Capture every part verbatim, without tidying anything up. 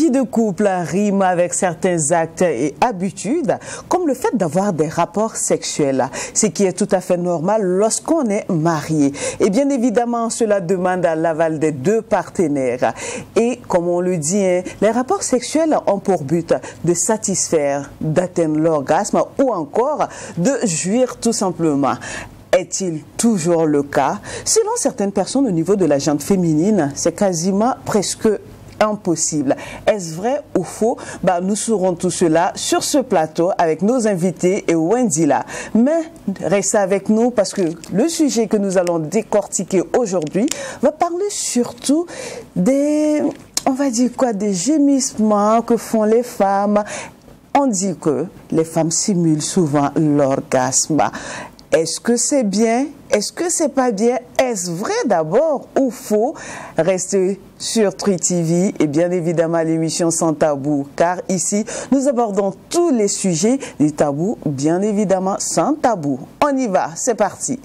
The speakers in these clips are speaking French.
vie de couple rime avec certains actes et habitudes, comme le fait d'avoir des rapports sexuels, ce qui est tout à fait normal lorsqu'on est marié. Et bien évidemment, cela demande l'aval des deux partenaires. Et comme on le dit, hein, les rapports sexuels ont pour but de satisfaire, d'atteindre l'orgasme ou encore de jouir tout simplement. Est-il toujours le cas? Selon certaines personnes au niveau de la gente féminine, c'est quasiment presque impossible. Est-ce vrai ou faux? Bah, nous saurons tout cela sur ce plateau avec nos invités et Wendy là. Mais restez avec nous parce que le sujet que nous allons décortiquer aujourd'hui va parler surtout des, on va dire quoi, des gémissements que font les femmes. On dit que les femmes simulent souvent l'orgasme. Est-ce que c'est bien? Est-ce que c'est pas bien? Est-ce vrai d'abord ou faux? Restez sur True T V et bien évidemment l'émission Sans Tabou, car ici nous abordons tous les sujets des tabous, bien évidemment sans tabou. On y va, c'est parti.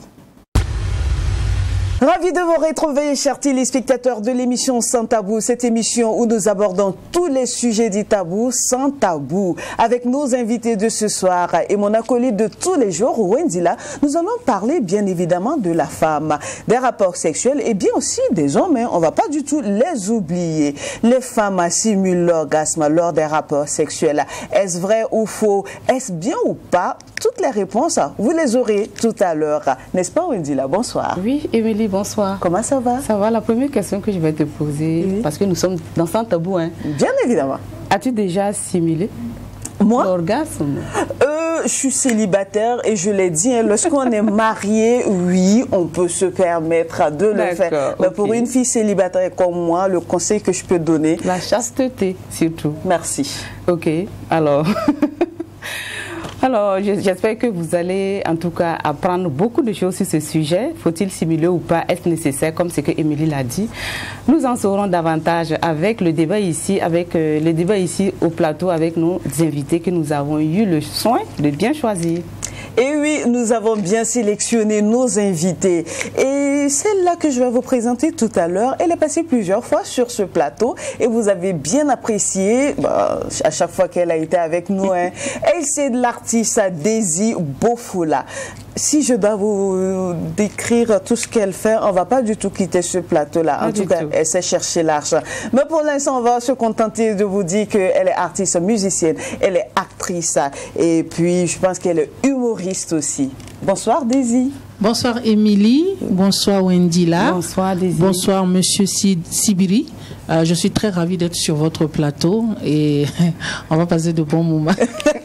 Ravi de vous retrouver, chers téléspectateurs de l'émission Sans Tabou, cette émission où nous abordons tous les sujets du tabou sans tabou. Avec nos invités de ce soir et mon acolyte de tous les jours, Wendy là, nous allons parler bien évidemment de la femme, des rapports sexuels et bien aussi des hommes. Hein, on ne va pas du tout les oublier. Les femmes simulent l'orgasme lors des rapports sexuels. Est-ce vrai ou faux? Est-ce bien ou pas? Toutes les réponses, vous les aurez tout à l'heure. N'est-ce pas, Wendy là? Bonsoir. Oui, Émilie, bonsoir. Comment ça va? Ça va. La première question que je vais te poser, oui, parce que nous sommes dans Sans Tabou. Hein. Bien évidemment. As-tu déjà simulé moi l'orgasme? euh, Je suis célibataire et je l'ai dit, hein, lorsqu'on est marié, oui, on peut se permettre de le faire. Mais okay, pour une fille célibataire comme moi, le conseil que je peux donner... La chasteté, surtout. Merci. Ok, alors... Alors, j'espère que vous allez en tout cas apprendre beaucoup de choses sur ce sujet. Faut-il simuler ou pas? Est-ce nécessaire, comme ce que Émilie l'a dit? Nous en saurons davantage avec le débat ici, avec euh, le débat ici au plateau avec nos invités que nous avons eu le soin de bien choisir. Et oui, nous avons bien sélectionné nos invités. Et celle-là que je vais vous présenter tout à l'heure, elle est passée plusieurs fois sur ce plateau et vous avez bien apprécié bah, à chaque fois qu'elle a été avec nous. Hein. Elle, c'est de l'artiste Daisy Bofoula. Si je dois vous décrire tout ce qu'elle fait, on ne va pas du tout quitter ce plateau-là. En tout cas, elle sait chercher l'argent. Mais pour l'instant, on va se contenter de vous dire qu'elle est artiste musicienne, elle est actrice et puis je pense qu'elle est humoriste aussi. Bonsoir Daisy. Bonsoir Émilie, bonsoir Wendy là. Bonsoir Daisy. Bonsoir Monsieur Sibiri. Euh, je suis très ravie d'être sur votre plateau et on va passer de bons moments.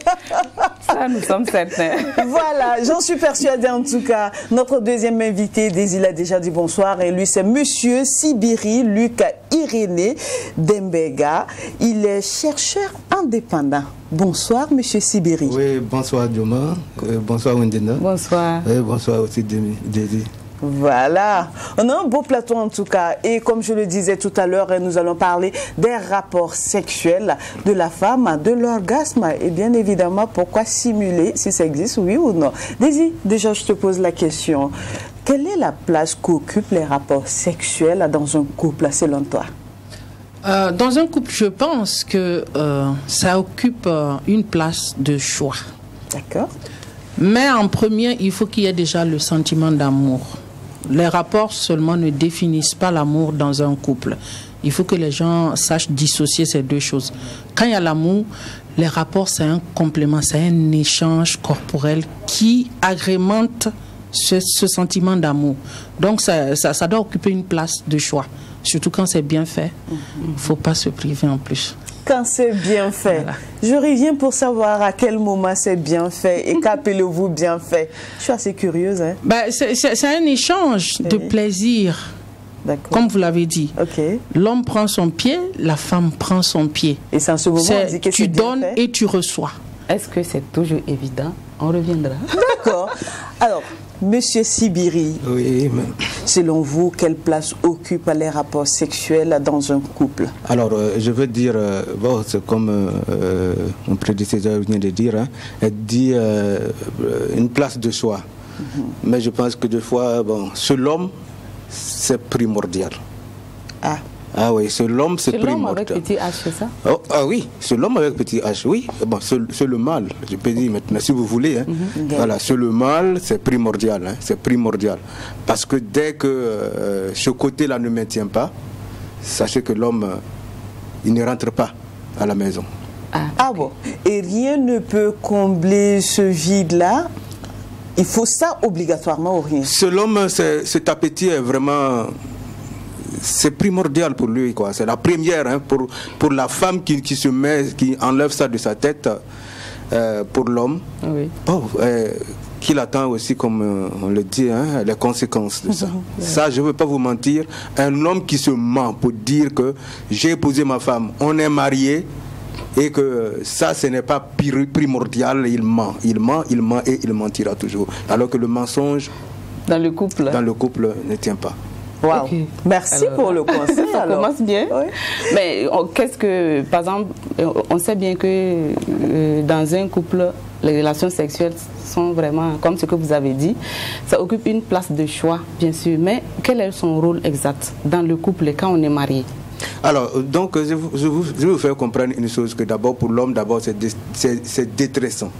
Ça, nous sommes certains. Voilà, j'en suis persuadée en tout cas. Notre deuxième invité, Daisy l'a déjà dit bonsoir, et lui c'est Monsieur Sibiri Luc Irénée Dembega. Il est chercheur indépendant. Bonsoir Monsieur Sibiri. Oui, bonsoir Dioma, euh, bonsoir Wendena. Bonsoir. Oui, bonsoir aussi Daisy. Voilà, on a un beau plateau en tout cas et comme je le disais tout à l'heure, nous allons parler des rapports sexuels de la femme, de l'orgasme et bien évidemment pourquoi simuler, si ça existe, oui ou non. Daisy, déjà je te pose la question, quelle est la place qu'occupent les rapports sexuels dans un couple selon toi? Euh, dans un couple, je pense que euh, ça occupe euh, une place de choix. D'accord. Mais en premier, il faut qu'il y ait déjà le sentiment d'amour. Les rapports seulement ne définissent pas l'amour dans un couple. Il faut que les gens sachent dissocier ces deux choses. Quand il y a l'amour, les rapports, c'est un complément, c'est un échange corporel qui agrémente ce, ce sentiment d'amour. Donc, ça, ça, ça doit occuper une place de choix. Surtout quand c'est bien fait. Il ne faut pas se priver en plus. Quand c'est bien fait. Voilà. Je reviens pour savoir à quel moment c'est bien fait et qu'appelez-vous bien fait. Je suis assez curieuse. Hein? Ben, c'est un échange oui. de plaisir. Comme vous l'avez dit. Okay. L'homme prend son pied, la femme prend son pied. Et c'est en ce moment on dit que tu donnes fait. Et tu reçois. Est-ce que c'est toujours évident? On reviendra. D'accord. Alors, Monsieur Sibiri, oui, mais... selon vous, quelle place occupent les rapports sexuels dans un couple? Alors, euh, je veux dire, euh, bon, c'est comme euh, mon prédécesseur vient de dire, hein, elle dit euh, une place de choix. Mm-hmm. Mais je pense que des fois, bon, sur l'homme, c'est primordial. Ah. Ah oui, c'est l'homme, c'est primordial. L'homme avec petit H, c'est ça? Oh, ah oui, c'est l'homme avec petit H, oui. Bon, c'est le mâle, je peux dire maintenant, si vous voulez. Hein. Mm-hmm. Voilà, c'est le mâle, c'est primordial, hein, c'est primordial. Parce que dès que euh, ce côté-là ne maintient pas, sachez que l'homme, euh, il ne rentre pas à la maison. Ah, ah bon. Et rien ne peut combler ce vide-là? Il faut ça obligatoirement ou rien? C'est l'homme, cet appétit est vraiment... C'est primordial pour lui, quoi. C'est la première, hein, pour, pour la femme qui, qui se met, qui enlève ça de sa tête, euh, pour l'homme. Oui. Oh, euh, qu'il attend aussi, comme euh, on le dit, hein, les conséquences de ça. Ouais. Ça, je ne veux pas vous mentir. Un homme qui se ment pour dire que j'ai épousé ma femme, on est mariés, et que ça, ce n'est pas primordial, il ment. Il ment, il ment et il mentira toujours. Alors que le mensonge, dans le couple, dans le couple ne tient pas. Wow. Okay. Merci alors, pour le conseil. Ça alors. Commence bien. Oui. Mais qu'est-ce que, par exemple, on sait bien que euh, dans un couple, les relations sexuelles sont vraiment, comme ce que vous avez dit, ça occupe une place de choix, bien sûr. Mais quel est son rôle exact dans le couple quand on est marié? Alors, donc, je, vous, je, vous, je vais vous faire comprendre une chose, que d'abord, pour l'homme, d'abord, c'est détressant.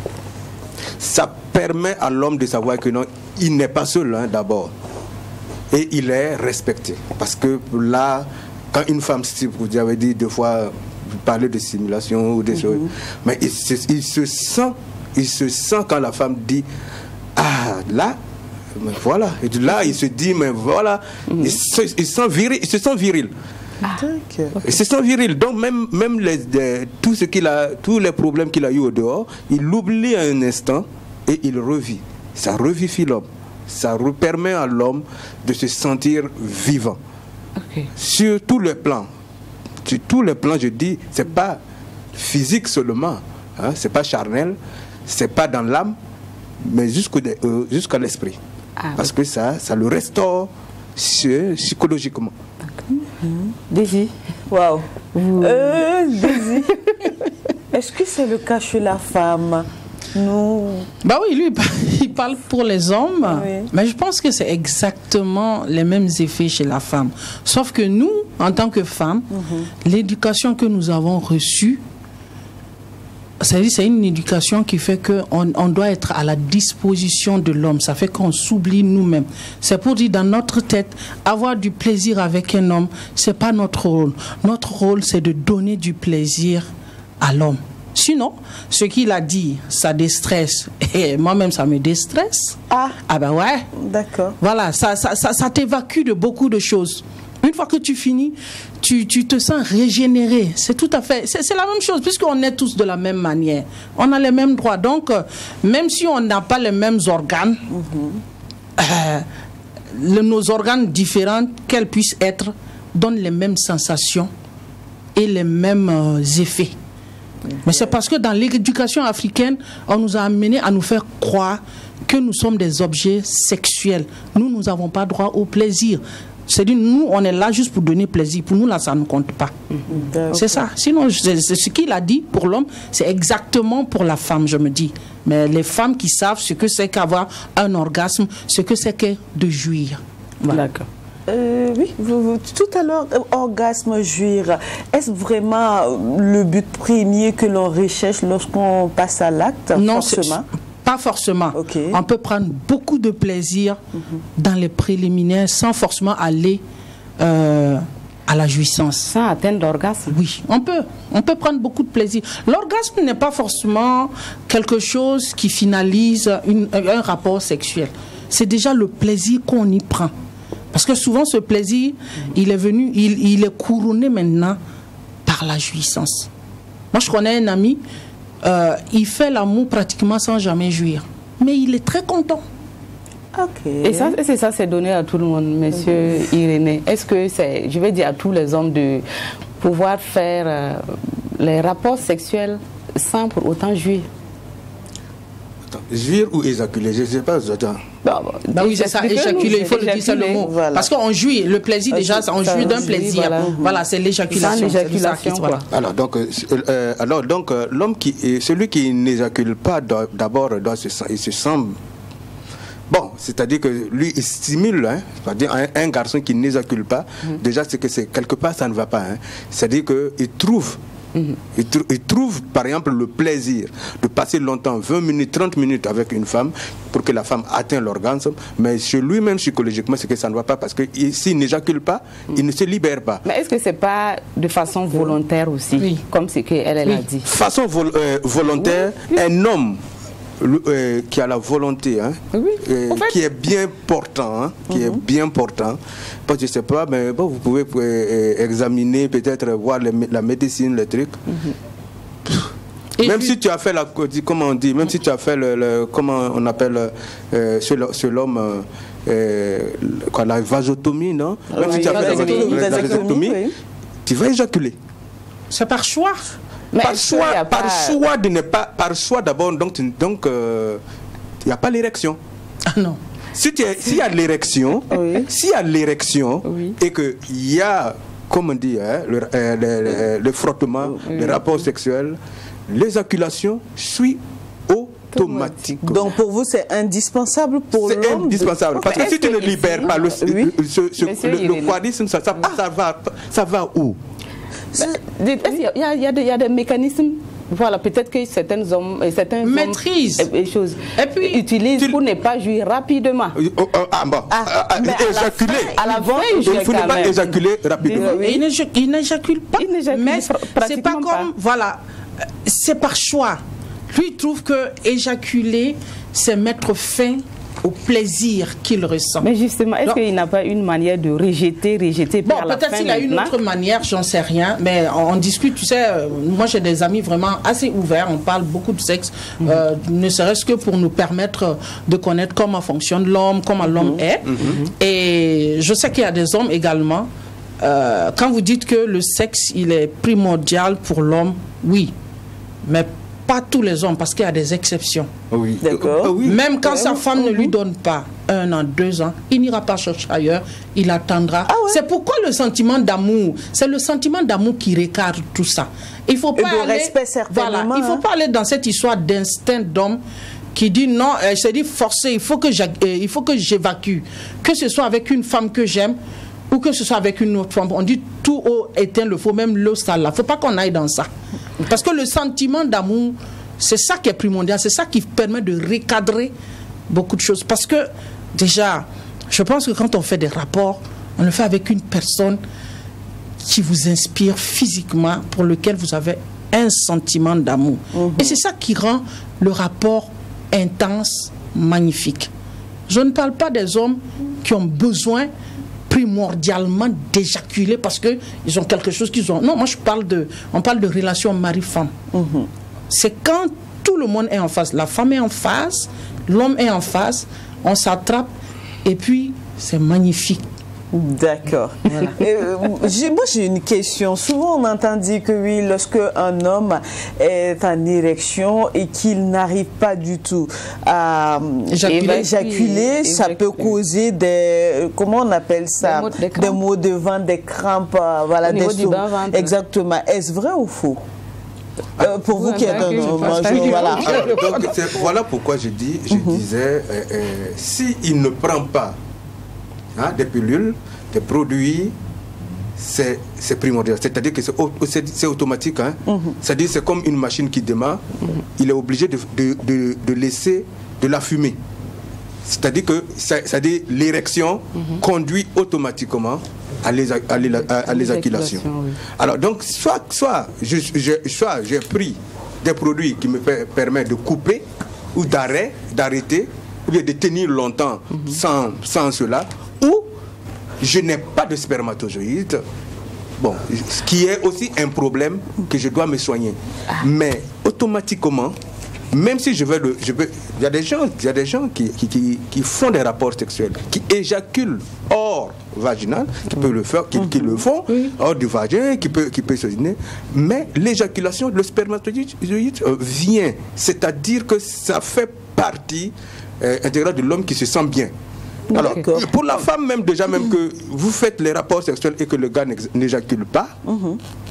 Ça permet à l'homme de savoir que non, il n'est pas seul, hein, d'abord. Et il est respecté. Parce que là, quand une femme, vous avez dit deux fois, vous parlez de simulation ou des mm-hmm. choses, mais il se, il se sent, il se sent quand la femme dit, ah, là, mais voilà. Et là, il se dit, mais voilà, mm-hmm. il, se, il, sent viril, il se sent viril. Ah, okay. Il se sent viril. Donc, même, même les, les, tout ce qu'il a, tous les problèmes qu'il a eu au dehors, il l'oublie un instant et il revit. Ça revivifie l'homme. Ça permet à l'homme de se sentir vivant. Okay. Sur tous les plans. Sur tous les plans, je dis, c'est pas physique seulement. Hein, c'est pas charnel. C'est pas dans l'âme, mais jusqu'au, euh, jusqu'à l'esprit. Ah, Parce oui. que ça, ça le restaure psychologiquement. Mmh. Daisy. Waouh. Mmh. Euh, Daisy. Est-ce que c'est le cas chez la femme? Nous... Bah oui, lui, il parle pour les hommes, oui. mais je pense que c'est exactement les mêmes effets chez la femme. Sauf que nous, en tant que femmes, mm-hmm. l'éducation que nous avons reçue, c'est une éducation qui fait qu'on on doit être à la disposition de l'homme. Ça fait qu'on s'oublie nous-mêmes. C'est pour dire, dans notre tête, avoir du plaisir avec un homme, c'est pas notre rôle. Notre rôle, c'est de donner du plaisir à l'homme. Sinon, ce qu'il a dit, ça déstresse. Et moi-même, ça me déstresse. Ah, ah ben ouais. D'accord. Voilà, ça, ça, ça, ça t'évacue de beaucoup de choses. Une fois que tu finis, tu, tu te sens régénéré. C'est tout à fait... C'est la même chose, puisqu'on est tous de la même manière. On a les mêmes droits. Donc, euh, même si on n'a pas les mêmes organes, mm-hmm. euh, le, nos organes différents, quels puissent être, donnent les mêmes sensations et les mêmes euh, effets. Mais c'est parce que dans l'éducation africaine, on nous a amené à nous faire croire que nous sommes des objets sexuels. Nous, nous n'avons pas droit au plaisir. C'est-à-dire, nous, on est là juste pour donner plaisir. Pour nous, là, ça ne compte pas. Mm-hmm. C'est ça. Sinon, c'est ce qu'il a dit pour l'homme, c'est exactement pour la femme, je me dis. Mais les femmes qui savent ce que c'est qu'avoir un orgasme, ce que c'est que de jouir. Voilà. D'accord. Euh, oui, vous, vous, tout à l'heure, orgasme, jouir, est-ce vraiment le but premier que l'on recherche lorsqu'on passe à l'acte? Non, forcément. Pas forcément. Okay. On peut prendre beaucoup de plaisir mm-hmm. dans les préliminaires sans forcément aller euh, à la jouissance. Sans atteindre l'orgasme? Oui, on peut. On peut prendre beaucoup de plaisir. L'orgasme n'est pas forcément quelque chose qui finalise une, un rapport sexuel. C'est déjà le plaisir qu'on y prend. Parce que souvent, ce plaisir, il est venu, il, il est couronné maintenant par la jouissance. Moi, je connais un ami, euh, il fait l'amour pratiquement sans jamais jouir. Mais il est très content. Ok. Et ça, c'est ça, c'est donné à tout le monde, monsieur mm-hmm. Irénée. Est-ce que c'est, je vais dire à tous les hommes, de pouvoir faire euh, les rapports sexuels sans pour autant jouir? Jouir ou éjaculer, je ne sais pas. Attends. Bah, bah oui, c'est ça, éjaculer, il faut le dire, c'est le mot. Voilà. Parce qu'on jouit, le plaisir déjà, on jouit d'un plaisir. Voilà, voilà c'est l'éjaculation. Voilà. Alors, donc, euh, alors, donc l'homme qui, celui qui n'éjacule pas, d'abord, doit se, il se sent Bon, c'est-à-dire que lui, il stimule, hein, c'est-à-dire un, un garçon qui n'éjacule pas, mm-hmm. déjà, c'est que c'est quelque part, ça ne va pas. Hein. C'est-à-dire qu'il trouve, mm-hmm. il, tr il trouve, par exemple, le plaisir de passer longtemps, vingt minutes, trente minutes avec une femme, pour que la femme atteigne l'orgasme, mais chez lui-même, psychologiquement, c'est que ça ne va pas, parce que s'il n'éjacule pas, mm-hmm. il ne se libère pas. Mais est-ce que c'est pas de façon volontaire aussi, oui. comme ce qu'elle elle oui. a dit? Façon vol euh, volontaire, oui. Oui. un homme Euh, qui a la volonté, hein, oui. euh, en fait, qui est bien portant, hein, qui mm-hmm. est bien portant. Parce que je sais pas, mais bon, vous pouvez euh, examiner, peut-être voir les, la médecine, les trucs. Mm-hmm. Même puis, si tu as fait la, comment on dit, même mm-hmm. si tu as fait le, le comment on appelle euh, sur l'homme, euh, quoi, la vasotomie, non? Même oui, si tu as fait la vasotomie, oui. tu vas éjaculer. C'est par choix. Mais par choix, par pas... choix de ne pas, par choix d'abord, donc il donc, euh, n'y a pas l'érection. Ah non. Si s'il y a l'érection, oui. s'il y a l'érection oui. et que il y a, comme on dit, hein, le, euh, le, le, le frottement, oui. le rapport sexuel, l'éjaculation suit automatique. Donc pour vous c'est indispensable pour l'homme. C'est indispensable parce que si tu ne libères pas le, oui. le, ce, ce, le, le quadrisme, ça, ça, ça va, ça va où? Il y, y, y, y a des mécanismes, voilà, peut-être que certains hommes, certains maîtrisent hommes, et, choses, et puis utilisent tu... pour ne pas jouir rapidement. Oh, oh, ah bon, ah, ah, éjaculer. À la fin, il ne faut pas éjaculer rapidement. Oui. Il n'éjacule pas, mais c'est pas comme, pas. voilà, c'est par choix. Lui il trouve que éjaculer, c'est mettre fin au plaisir qu'il ressent. Mais justement, est-ce qu'il n'a pas une manière de rejeter, rejeter bon, peut-être qu'il a une autre manière, j'en sais rien, mais on, on discute, tu sais, euh, moi j'ai des amis vraiment assez ouverts, on parle beaucoup de sexe, mm-hmm. euh, ne serait-ce que pour nous permettre de connaître comment fonctionne l'homme, comment l'homme mm-hmm. est. Mm-hmm. Et je sais qu'il y a des hommes également, euh, quand vous dites que le sexe, il est primordial pour l'homme, oui, mais pas tous les hommes, parce qu'il y a des exceptions. Oui. D'accord. Oui. Même quand ouais, sa femme oui. ne lui donne pas un an, deux ans, il n'ira pas chercher ailleurs, il attendra. Ah ouais. C'est pourquoi le sentiment d'amour, c'est le sentiment d'amour qui recadre tout ça. Il faut pas Et de aller, respect certainement. Voilà, il faut pas aller dans cette histoire d'instinct d'homme qui dit non, elle s'est dit forcé, il faut que il faut que j'évacue, que ce soit avec une femme que j'aime ou que ce soit avec une autre femme. On dit tout haut éteint le feu, même l'eau sale. Il ne faut pas qu'on aille dans ça. Parce que le sentiment d'amour, c'est ça qui est primordial, c'est ça qui permet de recadrer beaucoup de choses. Parce que déjà, je pense que quand on fait des rapports, on le fait avec une personne qui vous inspire physiquement, pour lequel vous avez un sentiment d'amour. Mm-hmm. Et c'est ça qui rend le rapport intense, magnifique. Je ne parle pas des hommes qui ont besoin primordialement d'éjaculer parce qu'ils ont quelque chose qu'ils ont. Non, moi je parle de, on parle de relation mari-femme. Mm-hmm. C'est quand tout le monde est en face. La femme est en face, l'homme est en face, on s'attrape et puis c'est magnifique. D'accord. Voilà. euh, moi j'ai une question. Souvent on entend dire que oui, lorsque un homme est en érection et qu'il n'arrive pas du tout à éjaculer, éjaculer oui, ça peut causer des, comment on appelle ça, des, des maux de ventre, des crampes, voilà, des sourds. Exactement. Est-ce vrai ou faux? Euh, pour vous, vous qui êtes un homme, voilà. Alors, donc, voilà pourquoi je dis, je mm-hmm. disais, euh, euh, s'il ne prend pas hein, des pilules, des produits, c'est primordial. C'est-à-dire que c'est automatique. Hein. Mm-hmm. C'est-à-dire c'est comme une machine qui démarre, mm-hmm. il est obligé de, de, de, de laisser de la fumée. C'est-à-dire que l'érection mm-hmm. conduit automatiquement à l'éjaculation. Oui. Alors donc, soit, soit je, je, soit j'ai pris des produits qui me permettent de couper ou d'arrêter, d'arrêter, ou bien de tenir longtemps mm-hmm. sans, sans cela, ou je n'ai pas de spermatozoïdes, bon, ce qui est aussi un problème que je dois me soigner. Ah. Mais automatiquement, même si je veux le, je veux, il y a des gens, il y a des gens qui, qui, qui, qui font des rapports sexuels, qui éjaculent hors vaginal, qui peuvent le faire, qui, qui le font oui. hors du vagin, qui peut, qui peut se dîner, mais l'éjaculation, le spermatozoïde euh, vient, c'est-à-dire que ça fait partie euh, intégrale de l'homme qui se sent bien. Alors, pour la femme même, déjà même que vous faites les rapports sexuels et que le gars n'éjacule pas, mm-hmm.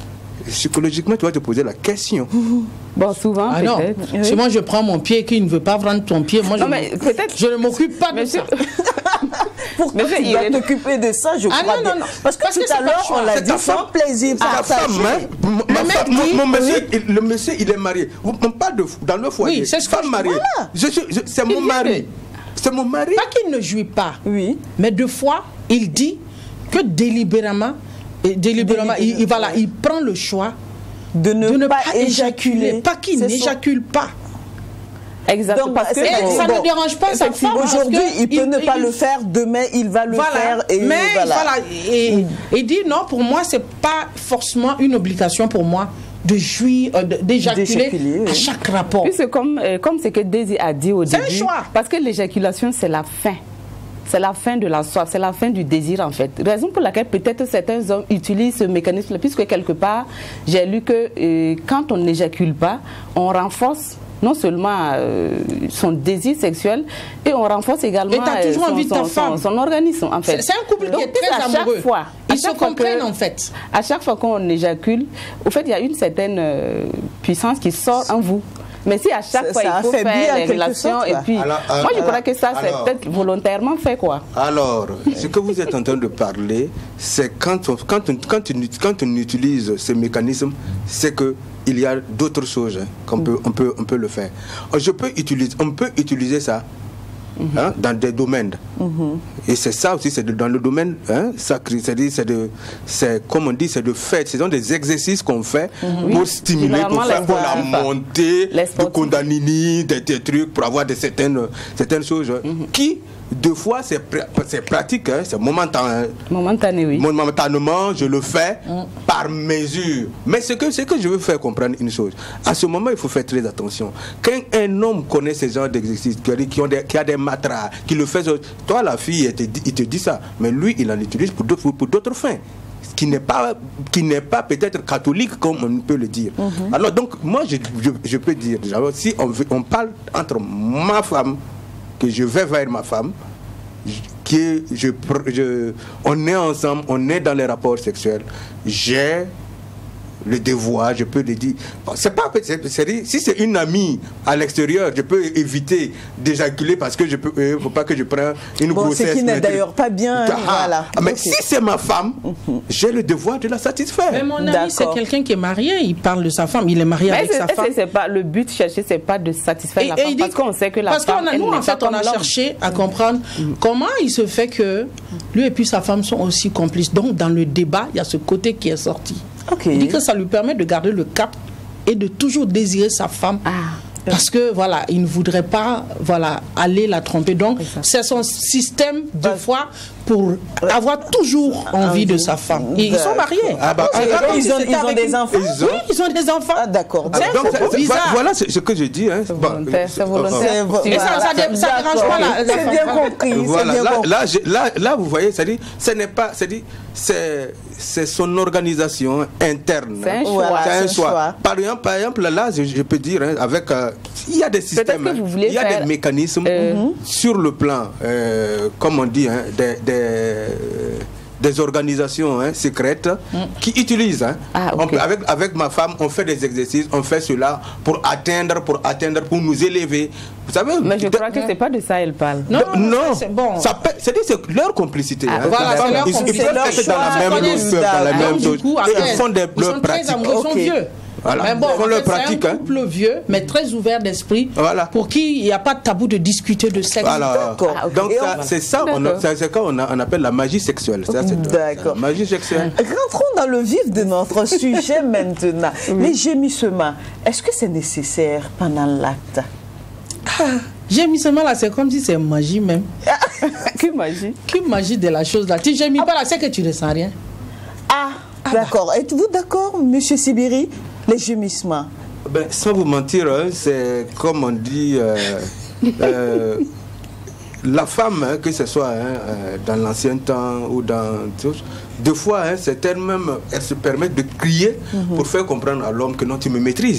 psychologiquement, tu vas te poser la question. Bon, souvent, ah non, peut-être. si Oui. moi je prends mon pied et qu'il ne veut pas prendre ton pied, moi Non, je, mais me- peut-être- je ne m'occupe pas de Monsieur- ça. Pourquoi Mais tu il dois est- t'occuper de ça, je Ah crois non, bien. non, non. Parce que Parce tout que c'est à pas l'heure, le choix. on l'a C'est dit ta sans femme. plaisir C'est ta partagé. femme, hein. M- ma mec femme, dit- mon, mon monsieur, oui. il- le monsieur, il est marié. On parle de, dans le foyer. Oui, c'est ce que femme je- mariée. voilà. Je suis- je- c'est mon vient mari. de- C'est mon mari. Pas qu'il ne jouit pas, Oui. mais deux fois, il dit que délibérément, et délibérément, il, il- voilà, il prend le choix De ne, de ne pas, pas éjaculer, pas qu'il C'est son- n'éjacule pas. Exactement. Donc, Parce que c'est Et bon. ça bon. ne dérange pas sa femme. parce Aujourd'hui, que il peut ne pas le faire, demain, il va le Voilà. faire. Et Mais voilà. voilà, et, et dit non, pour moi, c'est pas forcément une obligation pour moi de jouir, euh, de- d'éjaculer D'éjaculer, oui. à chaque rapport. Puis c'est comme, euh, comme ce que Daisy a dit au C'est un début. choix. Parce que l'éjaculation, c'est la fin. C'est la fin de la soif, c'est la fin du désir en fait. Raison pour laquelle peut-être certains hommes utilisent ce mécanisme, puisque quelque part, j'ai lu que euh, quand on n'éjacule pas, on renforce non seulement euh, son désir sexuel, et on renforce également Et t'as toujours son, envie de ta son- femme. son- son organisme en fait. C'est- c'est un couple qui Donc, est très à chaque amoureux. fois, à Ils se chaque fois comprennent, que- en fait. À chaque fois qu'on éjacule, au fait, il y a une certaine euh, puissance qui sort en vous. Mais si à chaque Ça- fois ça il faut affaiblit en faire les quelque relations, sorte, et quoi. puis, Alors, moi je alors, crois que ça c'est alors. peut-être volontairement fait quoi. Alors, ce que vous êtes en train de parler, c'est quand on, quand, on, quand, on, quand on utilise ce mécanisme, c'est que il y a d'autres choses hein, qu'on peut, on peut, on peut le faire. Je peux utiliser, on peut utiliser ça hein, dans des domaines. Et c'est ça aussi, c'est de- dans le domaine hein, sacré, c'est-à-dire, c'est de, c'est comme on dit, c'est de faire, ce sont des exercices qu'on fait pour stimuler, pour Généralement, faire les pour la sportifs. montée Les de sportifs. Kundalini, des, des trucs, pour avoir des, certaines, certaines choses qui, deux fois, c'est pra- c'est pratique, hein, c'est momentané. Momentané, oui. Momentanément, je le fais par mesure. Mais ce que, ce que je veux faire comprendre une chose, à ce moment, il faut faire très attention. Quand un homme connaît ce genre d'exercices, qui, qui ont des- qui a des matras, qui le fait, toi, la fille, elle te dit- il te dit ça, mais lui, il en utilise pour d'autres, pour d'autres fins. Qui n'est pas, qui n'est pas peut-être catholique comme on peut le dire. Alors donc, moi, je, je, je peux dire, déjà, si on, veut- on parle entre ma femme, que je vais vers ma femme, que je, pr- je, on est ensemble, on est dans les rapports sexuels, j'ai le devoir, je peux le dire. Bon, c'est pas, c'est- c'est- si c'est une amie à l'extérieur, je peux éviter d'éjaculer parce que je peux, euh, faut pas que je prenne une Bon, grossesse. ce qui n'est mais- d'ailleurs pas bien, hein, Ah, voilà. ah, mais Ok. si c'est ma femme, j'ai le devoir de la satisfaire. Mais mon ami, D'accord. c'est quelqu'un qui est marié, il parle de sa femme, il est marié Mais avec c'est- sa est-ce femme. que c'est pas le but cherché, c'est pas de satisfaire Et- la et femme, il dit parce qu'on sait que la parce femme, qu'on a, elle nous, n'est en fait, pas on a comme l'homme. cherché à comprendre comment il se fait que lui et puis sa femme sont aussi complices. Donc, dans le débat, il y a ce côté qui est sorti. Ok. Il dit que ça lui permet de garder le cap et de toujours désirer sa femme. Ah. Parce que voilà, il ne voudrait pas voilà, aller la tromper. Donc, c'est son système de foi pour avoir toujours envie de sa femme. Et ils sont mariés. Ah bah, Et ah, ils, si ont, c'était ils ont avec des une- enfants. Ils ont- Oui, ils ont des enfants. Ah, d'accord. Ah, C'est donc, un c'est- peu c'est- bizarre. voilà ce ce que je dis. Hein. C'est Bon, volontaire, c'est euh, volontaire. C'est- Tu- Et ça, ça, dé- ça dérange pas la, la C'est femme. bien compris. Voilà, c'est bien là, compris. là, j'ai- là, là, vous voyez, c'est-à-dire, ce n'est pas, c'est-à-dire, c'est, c'est son organisation interne. C'est un hein. choix. Voilà, C'est un c'est un choix. choix. Par exemple, par exemple, là, je, je peux dire, hein, avec, euh, il y a des systèmes, que hein, vous voulez il y a faire, des mécanismes euh, sur le plan, euh, comme on dit, hein, des, des, des organisations hein, secrètes qui utilisent. Hein. Ah, ok. On peut- avec, avec ma femme, on fait des exercices, on fait cela pour atteindre, pour atteindre, pour nous élever. Vous savez, Mais je de- crois que c'est pas de ça elle parle. Non, non, non, ça, c'est bon. ça peut- c'est-à-dire c'est leur complicité. Ah, hein. voilà, Dans la c'est leur femme, ils, ils complicité. peuvent leur être dans la choix. même Ils ils sont peuvent dans la dans- même Donc, chose. du coup, Et après, ils font des, ils leurs sont très pratiques. amoureux, ils sont Ok. vieux. Voilà. Mais bon, Ils font en leur fait, c'est pratique, un hein. couple vieux, mais très ouvert d'esprit, Voilà. pour qui il n'y a pas de tabou de discuter de sexe. Voilà. D'accord. Ah, ok. Donc Et ça, on- c'est ça, on a- D'accord. c'est c'est quoi on, a- on appelle la magie sexuelle. Ça, c'est- D'accord. la magie sexuelle. Rentrons dans le vif de notre sujet maintenant. Les gémissements, est-ce que c'est nécessaire pendant l'acte? J'ai mis seulement là, c'est comme si c'est magie même. Que magie. Que magie de la chose là. Tu j'ai mis pas là, c'est que tu ne ressens rien. Ah, d'accord. Êtes-vous d'accord, Monsieur Sibiri? Les gémissements. Ben, sans vous mentir, hein, c'est comme on dit, euh, euh, la femme, hein, que ce soit hein, euh, dans l'ancien temps ou dans tout, deux fois, hein, c'est elle-même, elle se permet de crier pour faire comprendre à l'homme que non, tu me maîtrises.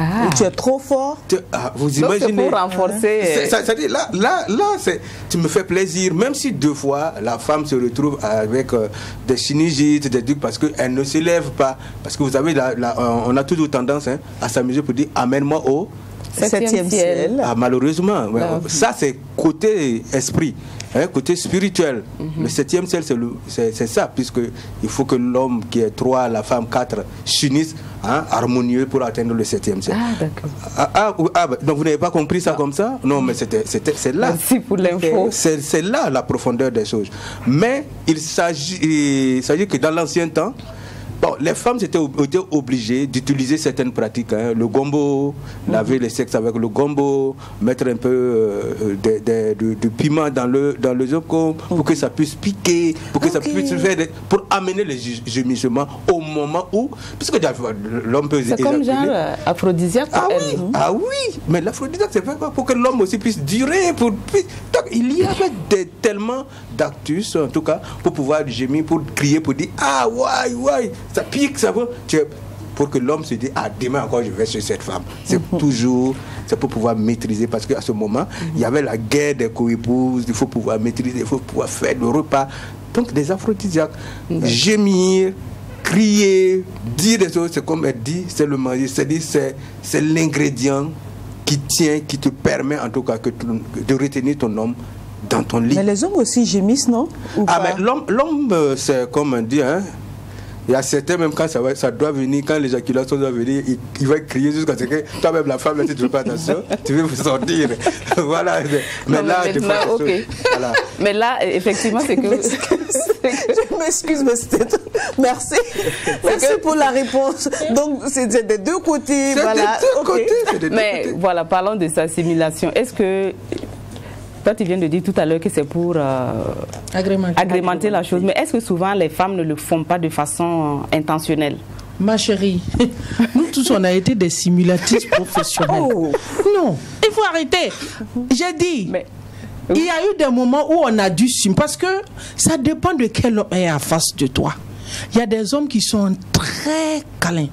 Ah. Et tu es trop fort. Tu, ah, vous Donc imaginez. c'est pour renforcer. C'est- ça- ça dit, là, là, là c'est- tu me fais plaisir, même si deux fois la femme se retrouve avec euh, des synergies, des trucs, parce qu'elle ne se lève pas. Parce que vous savez, là, là, on a toujours tendance hein, à s'amuser pour dire amène-moi au. Septième Septième ciel. ciel. Ah, malheureusement, ouais, Ah. ça c'est côté esprit, hein, côté spirituel. Mhm. Le septième ciel, c'est le- c'est c'est ça, puisque il faut que l'homme qui est trois, la femme quatre, s'unissent hein, harmonieux pour atteindre le septième ciel. Ah, d'accord. Ah, ah, ou- ah, bah, donc vous n'avez pas compris ça comme ça? Non, mais c'était, c'était, c'est là. Merci pour l'info. C'est, c'est là la profondeur des choses. Mais il s'agit, il s'agit que dans l'ancien temps, bon, les femmes étaient, ob- étaient obligées d'utiliser certaines pratiques. Hein. Le gombo, laver les sexes avec le gombo, mettre un peu euh, de, de- de- de piment dans le, dans le zoko pour que ça puisse piquer, pour que ça Ok. puisse faire des- pour amener les ju- gémissements au moment où, puisque l'homme peut C'est comme éjaculer. genre euh, aphrodisiaque pour Ah elle. oui, ah oui, mais l'aphrodisiaque, c'est fait quoi pour que l'homme aussi puisse durer. Pour, puis- donc, il y avait des, tellement d'actus, en tout cas, pour pouvoir gémir, pour crier, pour dire ah ouais, ouais, ça pique, ça va. Tu es- Pour que l'homme se dise ah demain encore je vais chez cette femme. C'est toujours, c'est pour pouvoir maîtriser, parce qu'à ce moment, il y avait la guerre des co-épouses, il faut pouvoir maîtriser, il faut pouvoir faire le repas. Donc des aphrodisiaques, gémir, crier, dire des choses, c'est comme elle dit, c'est le manger, c'est-à-dire c'est, c'est l'ingrédient qui tient, qui te permet en tout cas que tu- de retenir ton homme dans ton lit. Mais les hommes aussi gémissent, non? Ou Ah, pas? mais l'homme, l'homme euh, c'est comme on dit, hein. Il y a certains, même quand ça, va, ça doit venir, quand l'éjaculation doit venir, il, il va crier jusqu'à ce que toi-même, la femme, là, si tu ne fais pas attention, tu veux vous sortir. Voilà. Mais Non, là, mais tu fais maintenant, attention. ok. Voilà. Mais là, effectivement, c'est que. Je m'excuse, mais c'était... Merci. Merci pour la réponse. Donc, c'est des deux côtés. C'est Voilà. des deux Ok. côtés. C'est des deux Mais côtés. voilà, parlons de sa assimilation. Est-ce que. Toi, tu viens de dire tout à l'heure que c'est pour euh, Agrémenter. agrémenter la chose. Mais est-ce que souvent les femmes ne le font pas de façon euh, intentionnelle? Ma chérie, nous tous, on a été des simulatistes professionnels. Oh. Non, il faut arrêter. J'ai dit, Mais il y a eu des moments où on a dû simuler, parce que ça dépend de quel homme est en face de toi. Il y a des hommes qui sont très câlins.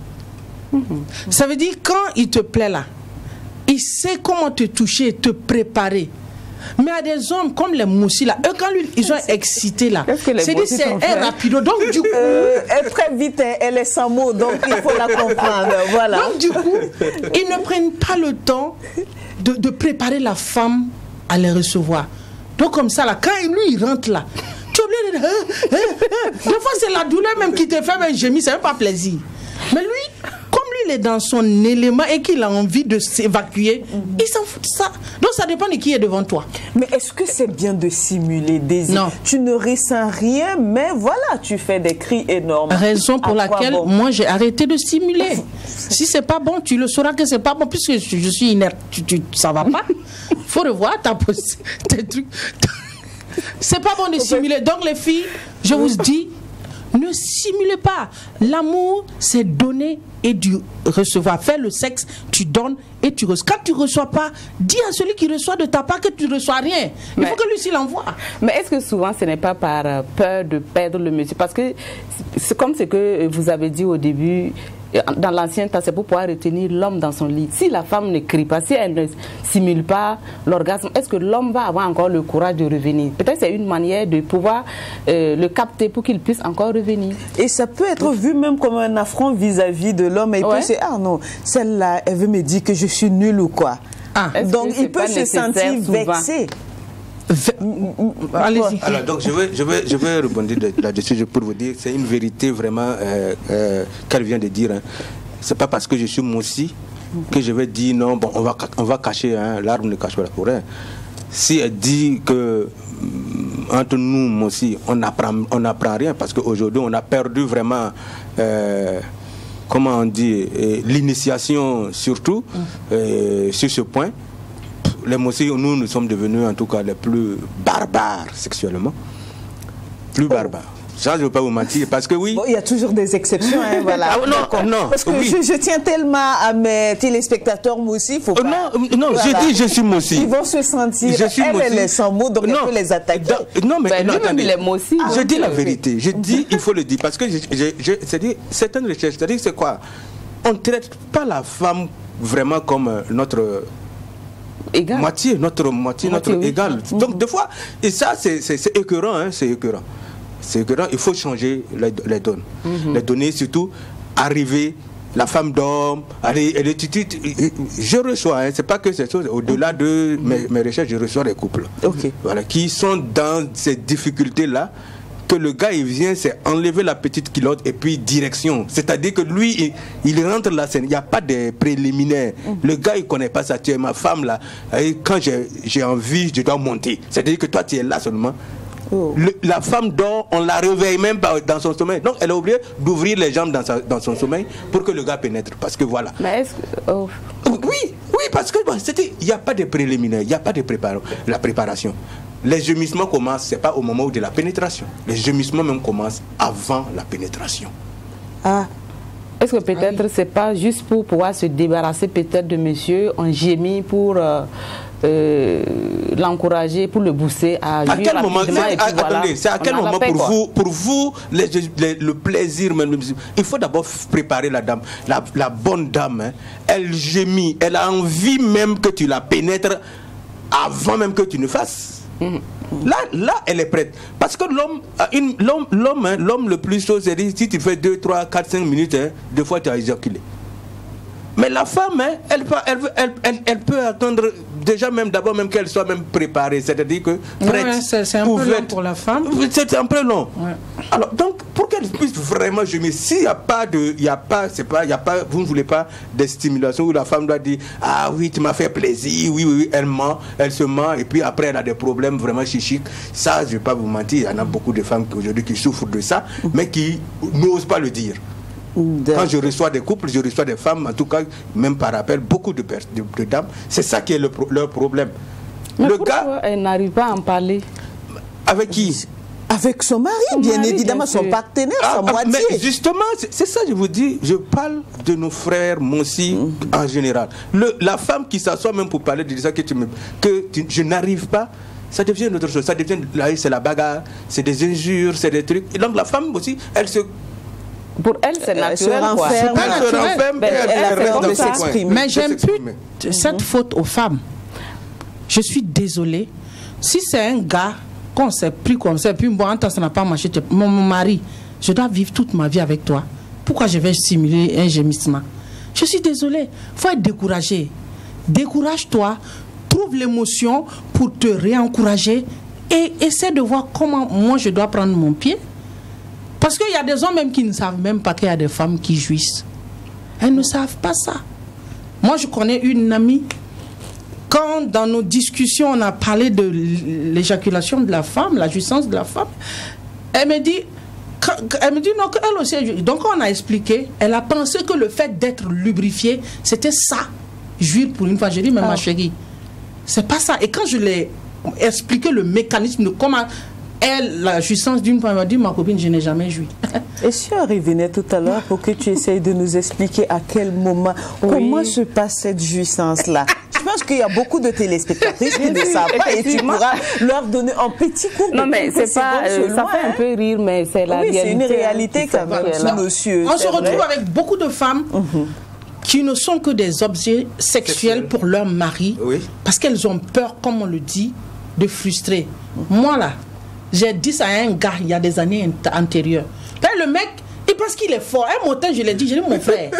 Ça veut dire, quand il te plaît là, il sait comment te toucher, te préparer. Mais il y a des hommes comme les moussis là, eux quand lui, ils sont excités là, Qu'est-ce que les c'est dit moussis c'est sont un faits? rapido. Donc du coup, Euh, elle très vite, elle- elle est sans mots, donc il faut la comprendre. Voilà. donc du coup, ils ne prennent pas le temps de, de préparer la femme à les recevoir. Donc comme ça là, quand lui il rentre là, tu es obligé de... Hein, hein, hein. Des fois c'est la douleur même qui te fait même gémir, c'est même pas plaisir. Mais lui, comme lui il est dans son élément et qu'il a envie de s'évacuer, il s'en fout de ça. Donc ça dépend de qui est devant toi. Mais est-ce que c'est bien de simuler des Non. Tu ne ressens rien, mais voilà, tu fais des cris énormes. Raison pour À quoi laquelle bon? moi j'ai arrêté de simuler. Si c'est pas bon, tu le sauras que c'est pas bon puisque je, je suis inerte. Tu, tu, ça va pas. Faut revoir ta pos- tes trucs. C'est pas bon de simuler. Donc les filles, je vous dis, ne simulez pas. L'amour, c'est donner et du recevoir. Faire le sexe, tu donnes et tu reçois. Quand tu reçois pas, dis à celui qui reçoit de ta part que tu ne reçois rien. Il Mais- faut que lui s'il envoie. Mais est-ce que souvent ce n'est pas par euh, peur de perdre le monsieur? Parce que c'est comme ce que vous avez dit au début, euh, dans l'ancien temps, c'est pour pouvoir retenir l'homme dans son lit. Si la femme ne crie pas, si elle ne simule pas l'orgasme, est-ce que l'homme va avoir encore le courage de revenir? Peut-être c'est une manière de pouvoir euh, le capter pour qu'il puisse encore revenir. Et ça peut être vu même comme un affront vis-à-vis de l'homme. Et il Ouais. peut se dire, ah non, celle-là, elle veut me dire que je suis nulle ou quoi. Ah. Est-ce Donc que c'est il peut pas se nécessaire sentir souvent? vexé. Allez-y. Alors, donc, je vais, je vais, je vais rebondir de- là-dessus pour vous dire, c'est une vérité vraiment euh, euh, qu'elle vient de dire. Hein. C'est pas parce que je suis moussi que je vais dire non, bon, on va, ca- on va cacher, hein, l'arbre ne cache pas la forêt. Si elle dit que hum, entre nous, moussi, on n'apprend on n'apprend rien, parce qu'aujourd'hui, on a perdu vraiment. Euh, comment on dit, euh, l'initiation surtout, euh, sur ce point. Les moussis, nous, nous sommes devenus en tout cas les plus barbares sexuellement. Plus barbares. Ça, je ne veux pas vous mentir, parce que oui. Bon, il y a toujours des exceptions, hein, voilà. Ah, non, D'accord. non, Parce que oui. je, je tiens tellement à mes téléspectateurs, moi aussi, il faut Euh, pas... non, euh, non, Voilà. je dis je suis moussi. Ils vont se sentir, Je suis elle, moussi. elle est sans mots, donc Non. elle peut les attaquer. Donc, non, mais Ben, non, lui-même, attendez. il est moussi, Je donc, dis la euh, vérité. Je dis, il faut le dire. Parce que, je, je, je- c'est-à-dire, certaines recherches, c'est-à-dire, c'est quoi? On ne traite pas la femme vraiment comme notre égal. moitié, notre moitié, moitié, notre oui. égal. Mm-hmm. Donc, des fois, et ça, c'est écœurant, hein, c'est écœurant. C'est écœurant, il faut changer les, les données. Mm-hmm. Les données, surtout, arriver, la femme d'homme, allez, elle est, je reçois, hein, c'est pas que ces choses, au-delà de mes, mes recherches, je reçois des couples. Okay. Voilà, qui sont dans ces difficultés-là, que le gars, il vient, c'est enlever la petite culotte et puis direction. C'est-à-dire que lui, il, il rentre la scène, il n'y a pas de préliminaires. Mm. Le gars, il ne connaît pas ça. Tu es ma femme, là. Et quand j'ai envie, je dois monter. C'est-à-dire que toi, tu es là seulement. Oh. Le, la femme dort, on la réveille même pas dans son sommeil. Donc, elle est obligée d'ouvrir les jambes dans, sa, dans son sommeil pour que le gars pénètre. Parce que voilà. Mais est-ce que... Oh. Oui, oui, parce que bon, il n'y a pas de préliminaires, il n'y a pas de préparation. La préparation. Les gémissements commencent, ce n'est pas au moment de la pénétration. Les gémissements même commencent avant la pénétration. Ah. Est-ce que peut-être ah oui. c'est pas juste pour pouvoir se débarrasser peut-être de monsieur, on gémit pour euh, euh, l'encourager, pour le booster à jouir à quel moment, rapidement et puis à, voilà, attendez, c'est à quel moment paix, pour, vous, pour vous, les, les, le plaisir, même, il faut d'abord préparer la dame. La, la bonne dame, hein, elle gémit, elle a envie même que tu la pénètres avant même que tu ne fasses. Mmh. Là, là, elle est prête. Parce que l'homme, l'homme, l'homme, hein, l'homme le plus chaud, c'est dit, si tu fais deux, trois, quatre, cinq minutes, hein, deux fois tu as éjaculé. Mais la femme, hein, elle, elle, elle, elle, elle peut attendre déjà même d'abord même qu'elle soit même préparée, c'est-à-dire que prête. Ouais, c'est un peu long pour la femme. C'est un peu long. Ouais. Alors donc pour qu'elle puisse vraiment gémir, s'il n'y a pas de, il y a pas, c'est pas, il y a pas, vous ne voulez pas des stimulations où la femme doit dire ah oui tu m'as fait plaisir, oui oui, oui elle ment, elle se ment et puis après elle a des problèmes vraiment chichiques. Ça je vais pas vous mentir, il y en a beaucoup de femmes aujourd'hui qui souffrent de ça, mais qui n'osent pas le dire. Quand je reçois des couples, je reçois des femmes, en tout cas, même par appel, beaucoup de, de, de dames, c'est ça qui est le, leur problème. Mais le pourquoi gars, elle n'arrive pas à en parler? Avec qui? Avec son mari, son bien mari, évidemment, bien son partenaire, ah, son ah, moitié. Mais justement, c'est ça je vous dis, je parle de nos frères, moi aussi, mm-hmm. en général. Le, la femme qui s'assoit même pour parler de ça que, tu me, que tu, je n'arrive pas, ça devient une autre chose. Ça devient, c'est la bagarre, c'est des injures, c'est des trucs. Et donc la femme aussi, elle se... Pour elle, c'est naturel. Elle quoi. se renferme, elle, elle, elle, elle, elle, elle s'exprimer. Mais j'aime plus mm-hmm. cette faute aux femmes. Je suis désolée. Si c'est un gars qu'on s'est pris comme ça, puis bon, ça n'a pas marché, mon, mon mari, je dois vivre toute ma vie avec toi. Pourquoi je vais simuler un gémissement? Je suis désolée. Il faut être découragé. Décourage-toi, trouve l'émotion pour te réencourager et essaie de voir comment moi je dois prendre mon pied. Parce qu'il y a des hommes même qui ne savent même pas qu'il y a des femmes qui jouissent. Elles ne savent pas ça. Moi, je connais une amie, quand dans nos discussions, on a parlé de l'éjaculation de la femme, la jouissance de la femme, elle me dit, elle me dit non, qu'elle aussi, donc on a expliqué, elle a pensé que le fait d'être lubrifié, c'était ça, jouir pour une fois. J'ai dit, mais ah. ma chérie, c'est pas ça. Et quand je l'ai expliqué le mécanisme de comment... Elle, la jouissance d'une femme, m'a dit, ma copine, je n'ai jamais joui. Et si on revenait tout à l'heure pour que tu essayes de nous expliquer à quel moment, oui. comment se passe cette jouissance-là? Je pense qu'il y a beaucoup de téléspectatrices qui ne savent pas et tu pourras leur donner un petit cours. Non, mais c'est pas, euh, ça fait un peu rire, mais c'est la oui, réalité. C'est une réalité quand même, monsieur. On se retrouve vrai. avec beaucoup de femmes mm-hmm. qui ne sont que des objets sexuels pour leur mari, oui. parce qu'elles ont peur, comme on le dit, de frustrer. Mm-hmm. Moi, là, j'ai dit ça à un gars il y a des années antérieures. Là, le mec, il pense qu'il est fort. Un matin, je l'ai dit, j'ai dit, mon frère,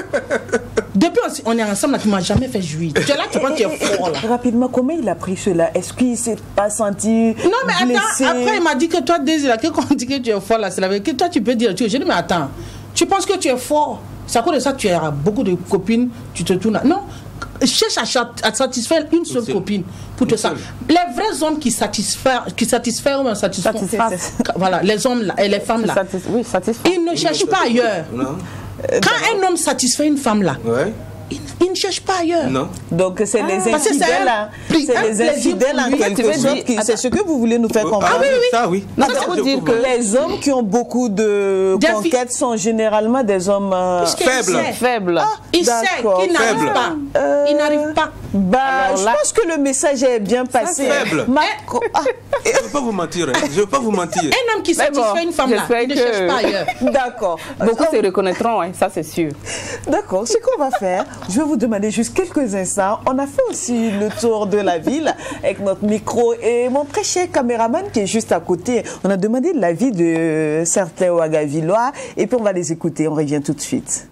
depuis on est ensemble, là, tu ne m'as jamais fait jouir. Tu es là, tu penses que tu es fort. Là. Rapidement, comment il a pris cela? Est-ce qu'il ne s'est pas senti Non, mais blessé? Attends, après, il m'a dit que toi, Désir, quand on dit que tu es fort, là, c'est la vérité. Que toi, tu peux dire, j'ai dit, mais attends, tu penses que tu es fort? C'est à cause de ça que tu as beaucoup de copines, tu te tournes. Non. Cherche à, à satisfaire une seule une copine pour te ça. Les vrais hommes qui satisfont, qui satisfont ou satisfont, voilà, les hommes là, et les femmes là, Satis oui, ils ne cherchent pas ailleurs. Non. Quand un homme satisfait une femme là, ouais. il, il ne cherche pas ailleurs. Non. Donc c'est ah, les infidèles, c'est les infidèles en quelque sorte. C'est ce que vous voulez nous faire comprendre. Ah oui, oui. Ça, oui. Non, ça veut dire que les hommes qui ont beaucoup de conquêtes sont généralement des hommes euh, faibles. Faibles. Ah, il sait qu'il n'arrive pas. Euh... Il n'arrive pas. Bah, Alors je là, pense que le message est bien passé. faible. Marco- ah, Je ne veux pas vous mentir. Hein. Je ne veux pas vous mentir. Un homme qui Mais satisfait bon, une femme là, j'espère il ne que- cherche pas ailleurs. D'accord. beaucoup Oh, se reconnaîtront, hein, ça c'est sûr. D'accord. Ce qu'on va faire, je vais vous demander juste quelques instants. On a fait aussi le tour de la ville avec notre micro et mon très cher caméraman qui est juste à côté. On a demandé l'avis de certains Ouagavillois et puis on va les écouter. On revient tout de suite.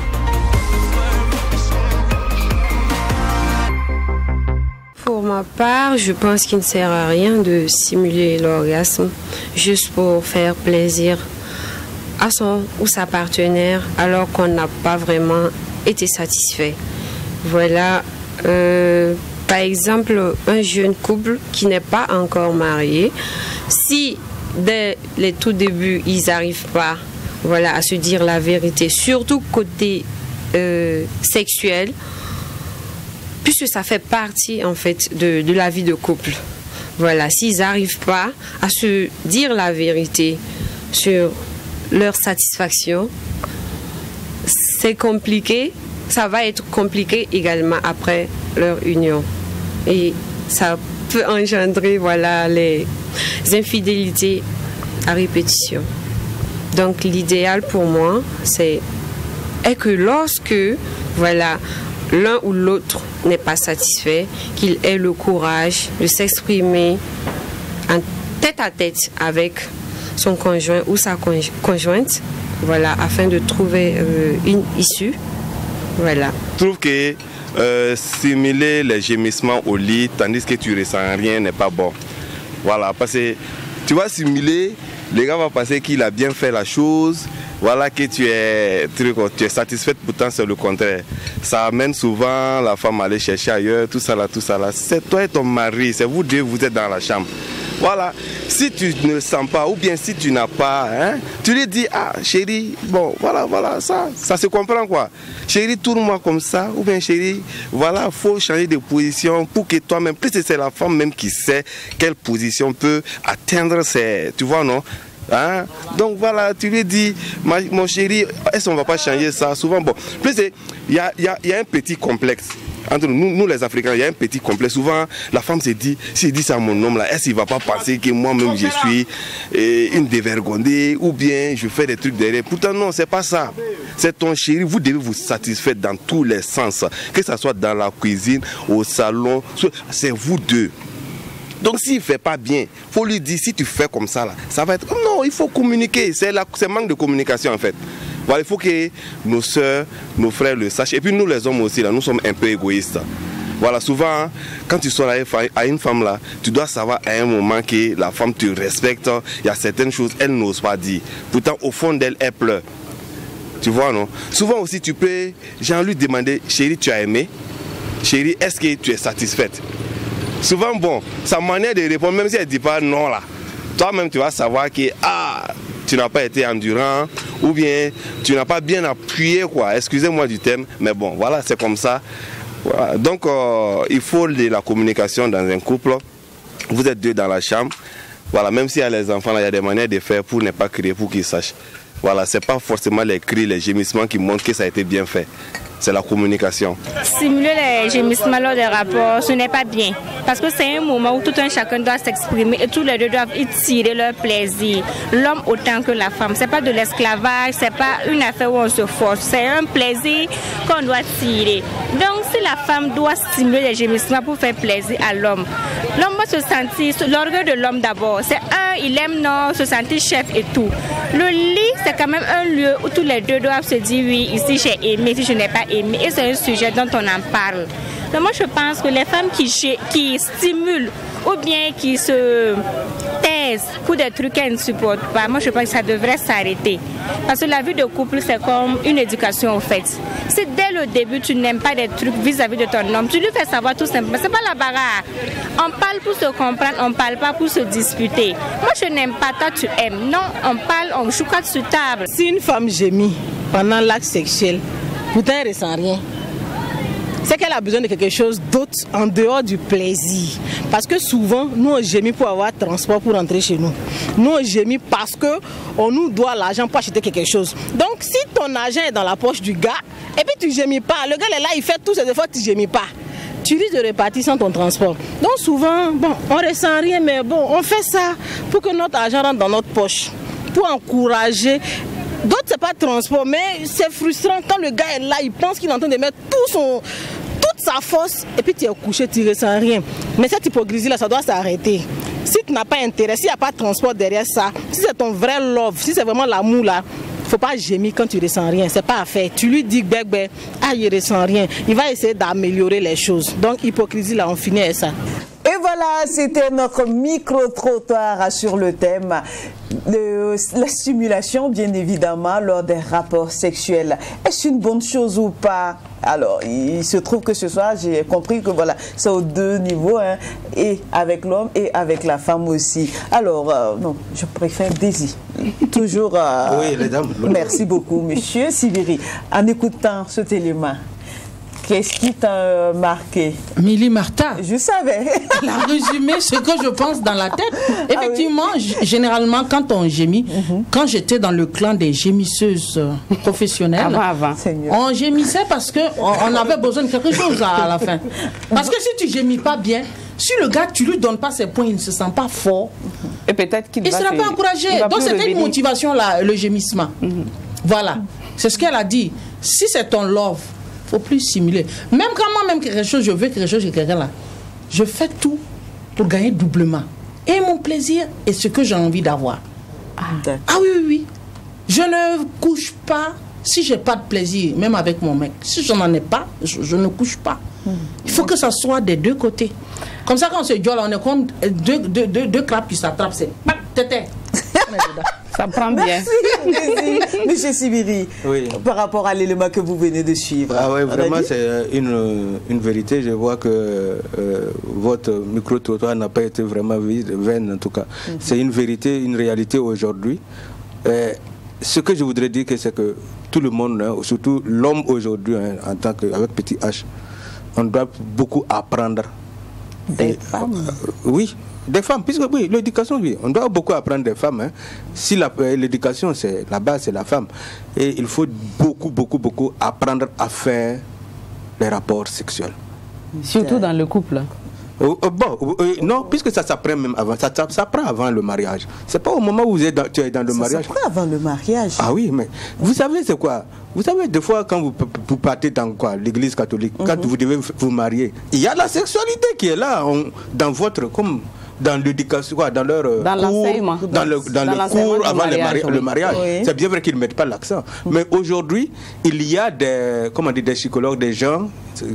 Pour ma part, je pense qu'il ne sert à rien de simuler l'orgasme juste pour faire plaisir à son ou sa partenaire alors qu'on n'a pas vraiment été satisfait. Voilà, euh, par exemple, un jeune couple qui n'est pas encore marié, si dès les tout débuts, ils n'arrivent pas voilà, à se dire la vérité, surtout côté euh, sexuel, puisque ça fait partie en fait de, de la vie de couple. Voilà, s'ils n'arrivent pas à se dire la vérité sur leur satisfaction, c'est compliqué, ça va être compliqué également après leur union. Et ça peut engendrer voilà, les infidélités à répétition. Donc l'idéal pour moi, c'est est que lorsque voilà, l'un ou l'autre n'est pas satisfait, qu'il ait le courage de s'exprimer en tête à tête avec son conjoint ou sa conj- conjointe, voilà, afin de trouver euh, une issue. Voilà. Je trouve que euh, simuler les gémissements au lit tandis que tu ressens rien n'est pas bon. Voilà, parce que tu vas simuler, le gars va penser qu'il a bien fait la chose. Voilà que tu es, tu es satisfaite, pourtant c'est le contraire. Ça amène souvent la femme à aller chercher ailleurs, tout ça là, tout ça là. C'est toi et ton mari, c'est vous deux, vous êtes dans la chambre. Voilà, si tu ne le sens pas, ou bien si tu n'as pas, hein, tu lui dis, ah chérie, bon voilà, voilà, ça, ça se comprend quoi. Chérie, tourne-moi comme ça, ou bien chérie, voilà, faut changer de position pour que toi-même, plus c'est la femme même qui sait quelle position peut atteindre ses, tu vois non. Hein? Donc voilà, tu lui dis, ma, mon chéri, est-ce qu'on ne va pas changer ça? Souvent, bon, plus il y a, y, a, y a un petit complexe. Entre nous, nous les Africains, il y a un petit complexe. Souvent, la femme se dit, s'il dit ça à mon homme là, est-ce qu'il ne va pas penser que moi-même je suis eh, une dévergondée ou bien je fais des trucs derrière? Pourtant non, c'est pas ça. C'est ton chéri, vous devez vous satisfaire dans tous les sens. Que ce soit dans la cuisine, au salon, c'est vous deux. Donc s'il ne fait pas bien, il faut lui dire, si tu fais comme ça, là, ça va être... Non, il faut communiquer, c'est manque de communication en fait. Voilà, il faut que nos soeurs, nos frères le sachent. Et puis nous les hommes aussi, là, nous sommes un peu égoïstes. Voilà, souvent, quand tu sors à une femme là, tu dois savoir à un moment que la femme te respecte. Il y a certaines choses, elle n'ose pas dire. Pourtant, au fond d'elle, elle pleure. Tu vois, non? Souvent aussi, tu peux, j'ai envie de lui demander, chérie, tu as aimé? Chérie, est-ce que tu es satisfaite? Souvent, bon, sa manière de répondre, même si elle ne dit pas non là, toi-même tu vas savoir que ah, tu n'as pas été endurant ou bien tu n'as pas bien appuyé, quoi. Excusez-moi du terme, mais bon, voilà, c'est comme ça. Voilà. Donc, euh, il faut de la communication dans un couple. Vous êtes deux dans la chambre. Voilà, même s'il y a les enfants, là, il y a des manières de faire pour ne pas crier, pour qu'ils sachent. Voilà, ce n'est pas forcément les cris, les gémissements qui montrent que ça a été bien fait. C'est la communication. Simuler les gémissements lors des rapports, ce n'est pas bien. Parce que c'est un moment où tout un chacun doit s'exprimer et tous les deux doivent y tirer leur plaisir. L'homme autant que la femme. Ce n'est pas de l'esclavage, ce n'est pas une affaire où on se force. C'est un plaisir qu'on doit tirer. Donc si la femme doit stimuler les gémissements pour faire plaisir à l'homme, l'homme va se sentir, l'orgueil de l'homme d'abord. C'est un, il aime non, se sentir chef et tout. Le lit, c'est quand même un lieu où tous les deux doivent se dire oui, ici j'ai aimé, ici je n'ai pas aimé. Et c'est un sujet dont on en parle. Donc moi je pense que les femmes qui, qui stimulent ou bien qui se taisent pour des trucs qu'elles ne supportent pas, moi je pense que ça devrait s'arrêter. Parce que la vie de couple c'est comme une éducation au fait. Si dès le début tu n'aimes pas des trucs vis-à-vis de ton homme, tu lui fais savoir tout simplement, c'est pas la bagarre. On parle pour se comprendre, on parle pas pour se disputer. Moi je n'aime pas, toi tu aimes. Non, on parle, on joue quoi sur table. Si une femme gémit pendant l'acte sexuel, pourtant elle ne ressent rien, c'est qu'elle a besoin de quelque chose d'autre en dehors du plaisir. Parce que souvent, nous on gémit pour avoir transport pour rentrer chez nous. Nous on gémit parce qu'on nous doit l'argent pour acheter quelque chose. Donc si ton argent est dans la poche du gars, et puis tu gémis pas, le gars est là, il fait tous ses efforts, tu gémis pas. tu risques de repartir sans ton transport. Donc souvent, bon, on ne ressent rien, mais bon, on fait ça pour que notre argent rentre dans notre poche, pour encourager. D'autres, c'est pas transport, mais c'est frustrant quand le gars est là, il pense qu'il est en train de mettre tout son, toute sa force, et puis tu es couché, tu ne ressens rien. Mais cette hypocrisie-là, ça doit s'arrêter. Si tu n'as pas intérêt, s'il n'y a pas de transport derrière ça, si c'est ton vrai love, si c'est vraiment l'amour là, il ne faut pas gémir quand tu ne ressens rien. C'est pas à faire. Tu lui dis, bec, bec, ah, il ne ressent rien. Il va essayer d'améliorer les choses. Donc, hypocrisie là, on finit avec ça. Et voilà, c'était notre micro-trottoir sur le thème de la stimulation, bien évidemment, lors des rapports sexuels. Est-ce une bonne chose ou pas? Alors, il se trouve que ce soir, j'ai compris que voilà, c'est aux deux niveaux, hein, et avec l'homme et avec la femme aussi. Alors, euh, non, je préfère Daisy. Toujours. Euh, oui, les dames. Merci beaucoup, monsieur Sibiri. En écoutant ce élément, qu'est-ce qui t'a marqué? Milly Martha. Je savais. Elle a résumé ce que je pense dans la tête. Effectivement, ah oui. Généralement, quand on gémit, mm-hmm. quand j'étais dans le clan des gémisseuses professionnelles, avant, avant. on gémissait parce qu'on on avait besoin de quelque chose à, à la fin. Parce que si tu gémis pas bien, si le gars, tu lui donnes pas ses points, il ne se sent pas fort. Et peut-être qu'il il ne sera pas encouragé. Donc c'était une motivation, là, le gémissement. Mm-hmm. Voilà. C'est ce qu'elle a dit. Si c'est ton love, faut plus simuler. Même quand moi-même quelque chose, je veux quelque chose chez quelqu'un là, je fais tout pour gagner doublement. Et mon plaisir est ce que j'ai envie d'avoir. Ah. ah oui, oui, oui. Je ne couche pas si j'ai pas de plaisir, même avec mon mec. Si je n'en ai pas, je, je ne couche pas. Mmh. Il faut que ça soit des deux côtés. Comme ça, quand on se dit, on est comme deux, deux, deux, deux crabes qui s'attrapent, c'est tété. Ça prend bien. Merci, monsieur Sibiri, oui. Par rapport à l'élément que vous venez de suivre. Ah oui, vraiment, c'est une, une vérité. Je vois que euh, votre micro-trottoir n'a pas été vraiment vaine, en tout cas. Mm-hmm. C'est une vérité, une réalité aujourd'hui. Euh, ce que je voudrais dire, c'est que tout le monde, hein, surtout l'homme aujourd'hui, hein, en tant que, avec petit H, on doit beaucoup apprendre. Des Et, femmes euh, Oui. Des femmes, puisque oui, l'éducation, oui, on doit beaucoup apprendre des femmes. Hein. Si l'éducation, c'est la base, c'est la femme. Et il faut beaucoup, beaucoup, beaucoup apprendre à faire les rapports sexuels. Surtout dans le couple. Euh, euh, bon, euh, non, puisque ça s'apprend même avant, ça s'apprend avant le mariage. C'est pas au moment où vous êtes dans, tu es dans le ça mariage. Ça s'apprend avant le mariage. Ah oui, mais vous savez c'est quoi? Vous savez, des fois, quand vous, vous partez dans quoi, l'église catholique, mm-hmm. quand vous devez vous marier, il y a la sexualité qui est là, on, dans votre, comme dans l'éducation, quoi, dans leur dans cours, dans le, dans dans le cours avant le mariage. Le mariage. Oui. C'est bien vrai qu'ils ne mettent pas l'accent. Mm-hmm. Mais aujourd'hui, il y a des, comment dire, des psychologues, des gens,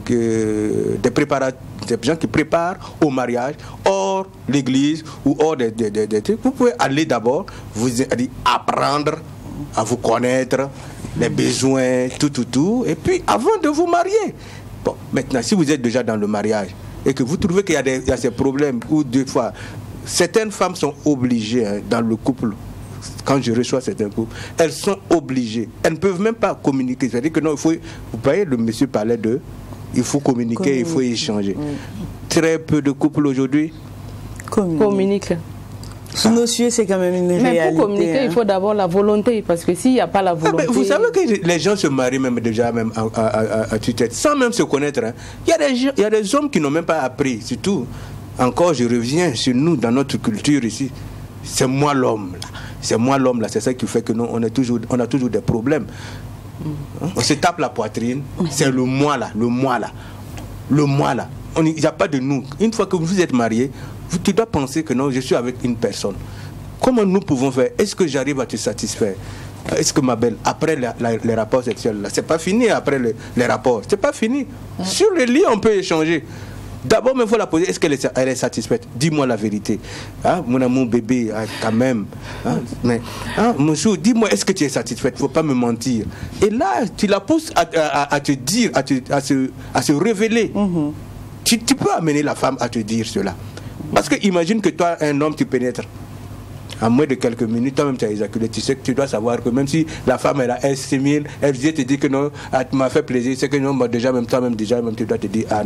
que, des préparateurs, des gens qui préparent au mariage, hors l'église ou hors des, des, des, des trucs. Vous pouvez aller d'abord, vous apprendre à vous connaître, les besoins, tout, tout, tout, et puis avant de vous marier. Bon, maintenant, si vous êtes déjà dans le mariage et que vous trouvez qu'il y a, des, il y a ces problèmes, ou deux fois, certaines femmes sont obligées, hein, dans le couple, quand je reçois certains couples, elles sont obligées, elles ne peuvent même pas communiquer. C'est-à-dire que non, il faut, vous voyez, le monsieur parlait de, il faut communiquer, communiquer. Il faut échanger. Oui. Très peu de couples aujourd'hui communiquent. Ah. Monsieur, c'est quand même une mais réalité. Mais pour communiquer, hein. Il faut d'abord la volonté, parce que s'il n'y a pas la volonté... Ah, vous savez que les gens se marient même déjà même à, à, à, à tue-tête, sans même se connaître. Hein. Il y a des, il y a des hommes qui n'ont même pas appris, surtout. Encore, je reviens sur nous, dans notre culture ici. C'est moi l'homme, là. C'est moi l'homme, là. C'est ça qui fait que nous, on, est toujours, on a toujours des problèmes. Hein? On se tape la poitrine, c'est le moi, là. Le moi, là. Le moi, là. Il n'y a pas de nous. Une fois que vous êtes marié, tu dois penser que non, je suis avec une personne. Comment nous pouvons faire? Est-ce que j'arrive à te satisfaire? Est-ce que ma belle, après la, la, les rapports sexuels, c'est pas fini après le, les rapports, c'est pas fini. Ouais. Sur le lit, on peut échanger. D'abord, il faut la poser, est-ce qu'elle est, elle est satisfaite? Dis-moi la vérité. Hein? Mon amour bébé, hein, quand même. Hein? Mais, hein, monsieur, dis-moi, est-ce que tu es satisfaite? Il ne faut pas me mentir. Et là, tu la pousses à, à, à te dire, à, te, à, se, à se révéler. Mm-hmm. tu, tu peux amener la femme à te dire cela. Parce que imagine que toi, un homme, tu pénètres. En moins de quelques minutes, toi-même tu as éjaculé. Tu sais que tu dois savoir que même si la femme elle a estimé, elle vient te dire que non, tu m'as fait plaisir, c'est que non, bah, déjà même toi-même déjà même tu dois te dire ah non,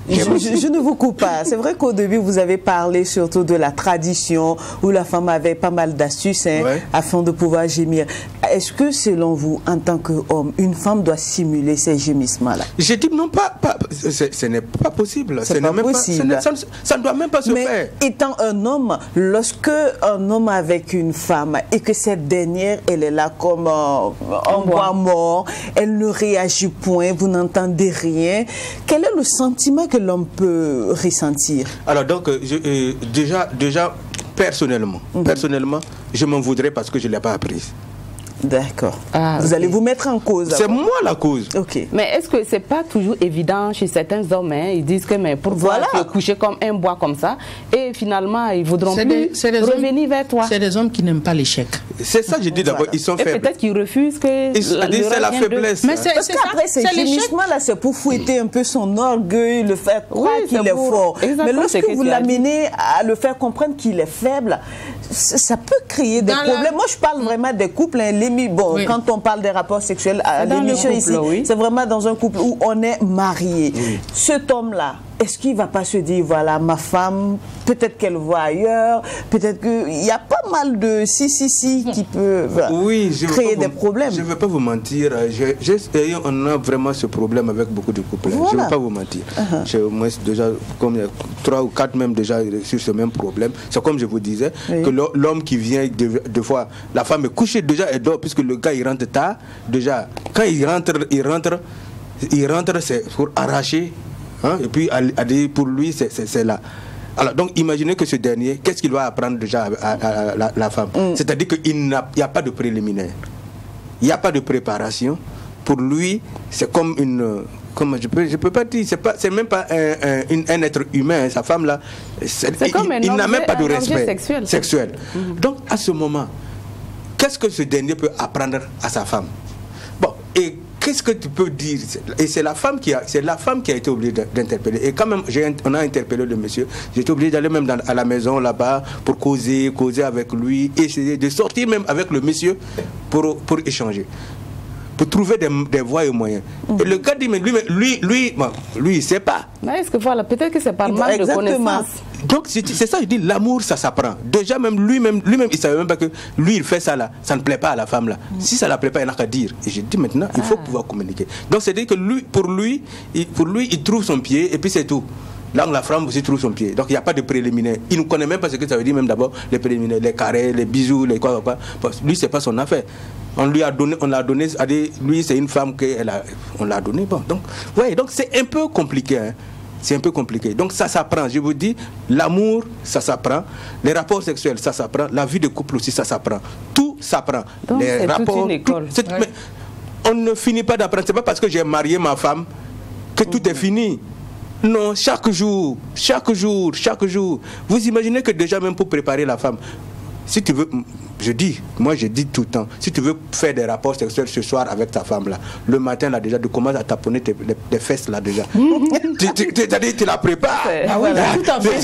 Je, je, je ne vous coupe pas. C'est vrai qu'au début, vous avez parlé surtout de la tradition où la femme avait pas mal d'astuces hein, ouais. afin de pouvoir gémir. Est-ce que, selon vous, en tant qu'homme, une femme doit simuler ces gémissements-là? J'ai dit non, pas, pas ce n'est pas possible. C'est pas possible. Pas, ça, ça ne doit même pas se Mais faire. Étant un homme, lorsque un homme avec une femme et que cette dernière, elle est là comme euh, un bois mort, elle ne réagit point, vous n'entendez rien, quel est le sentiment que l'homme peut ressentir? Alors donc, je, euh, déjà, déjà, personnellement, mm-hmm. personnellement, je m'en voudrais parce que je ne l'ai pas apprise. D'accord. Ah, vous okay. allez vous mettre en cause. C'est moi la cause. Ok. Mais est-ce que c'est pas toujours évident chez certains hommes hein, ils disent que mais pourquoi voilà. tu es couché comme un bois comme ça et finalement ils voudront plus des, revenir hommes, vers toi. C'est des hommes qui n'aiment pas l'échec. C'est ça que j'ai dit d'abord. Voilà. Ils sont et faibles. Peut-être qu'ils refusent que. C'est la faiblesse. De... Mais c'est, Parce qu'après ces gémissements là, c'est pour fouetter un peu son orgueil, le faire croire oui, qu'il est, est fort. Exactement, mais lorsque vous l'amenez à le faire comprendre qu'il est faible, ça peut créer des Dans problèmes. La... Moi, je parle vraiment des couples. Hein, les bon, oui. quand on parle des rapports sexuels à l'émission ici, oui. c'est vraiment dans un couple où on est marié. Oui. Cet homme-là, est-ce qu'il ne va pas se dire, voilà, ma femme, peut-être qu'elle voit ailleurs, peut-être qu'il y a pas mal de si, si, si qui peut voilà, oui, je créer des vous, problèmes. Je ne vais pas vous mentir, je, je, on a vraiment ce problème avec beaucoup de couples. Voilà. Je ne vais pas vous mentir. Uh-huh. J'ai au moins déjà, comme il y a trois ou quatre même déjà sur ce même problème. C'est comme je vous disais, oui. que l'homme qui vient, deux fois, la femme est couchée déjà, elle dort, puisque le gars il rentre tard. Déjà, quand il rentre, il rentre, il rentre, c'est pour arracher. Hein, et puis, pour lui, c'est là. Alors, donc, imaginez que ce dernier, qu'est-ce qu'il va apprendre déjà à, à, à, à la, la femme? Mm. C'est-à-dire qu'il n'y a, a pas de préliminaire. Il n'y a pas de préparation. Pour lui, c'est comme une... Comment je peux, je peux pas dire, c'est pas, c'est même pas un, un, un être humain, sa femme là. C'est comme il, il n'a même pas de respect sexuel. sexuel. Mm-hmm. Donc, à ce moment, qu'est-ce que ce dernier peut apprendre à sa femme? Bon, et qu'est-ce que tu peux dire? Et c'est la femme qui a, c'est la femme qui a été obligée d'interpeller. Et quand même, j'ai, on a interpellé le monsieur. J'étais obligé d'aller même dans, à la maison là-bas pour causer, causer avec lui, essayer de sortir même avec le monsieur pour, pour échanger, pour trouver des, des voies et moyens. Mmh. Et le gars dit, mais lui, lui, lui, bon, lui il ne sait pas. Mais est-ce que voilà, peut-être que c'est par manque de connaissance. Donc c'est, c'est ça, je dis, l'amour, ça s'apprend. Déjà, même lui-même, lui-même, il ne savait même pas que lui, il fait ça là, ça ne plaît pas à la femme là. Mmh. Si ça ne la plaît pas, il n'a qu'à dire. Et je dis maintenant, il faut ah. pouvoir communiquer. Donc c'est-à-dire que lui, pour lui, il, pour lui, il trouve son pied et puis c'est tout. Là, la femme aussi trouve son pied. Donc, il n'y a pas de préliminaire. Il ne connaît même pas ce que ça veut dire, même d'abord, les préliminaires, les carrés, les bisous, les quoi, quoi. Lui, ce n'est pas son affaire. On lui a donné, on l'a donné, lui, c'est une femme qu'on l'a donné. Bon, donc, ouais, donc c'est un peu compliqué. Hein. C'est un peu compliqué. Donc, ça s'apprend. Je vous dis, l'amour, ça s'apprend. Les rapports sexuels, ça s'apprend. La vie de couple aussi, ça s'apprend. Tout s'apprend. Donc, les c'est rapports, toute une école. Tout, ouais. Mais on ne finit pas d'apprendre. Ce n'est pas parce que j'ai marié ma femme que tout est fini. Non, chaque jour, chaque jour, chaque jour. Vous imaginez que déjà même pour préparer la femme, si tu veux, je dis, moi je dis tout le temps, si tu veux faire des rapports sexuels ce soir avec ta femme là, le matin là déjà, tu commences à taponner tes, les, les fesses là déjà. tu, tu, tu, tu, tu la prépares. Ah ouais, là, tout à fait.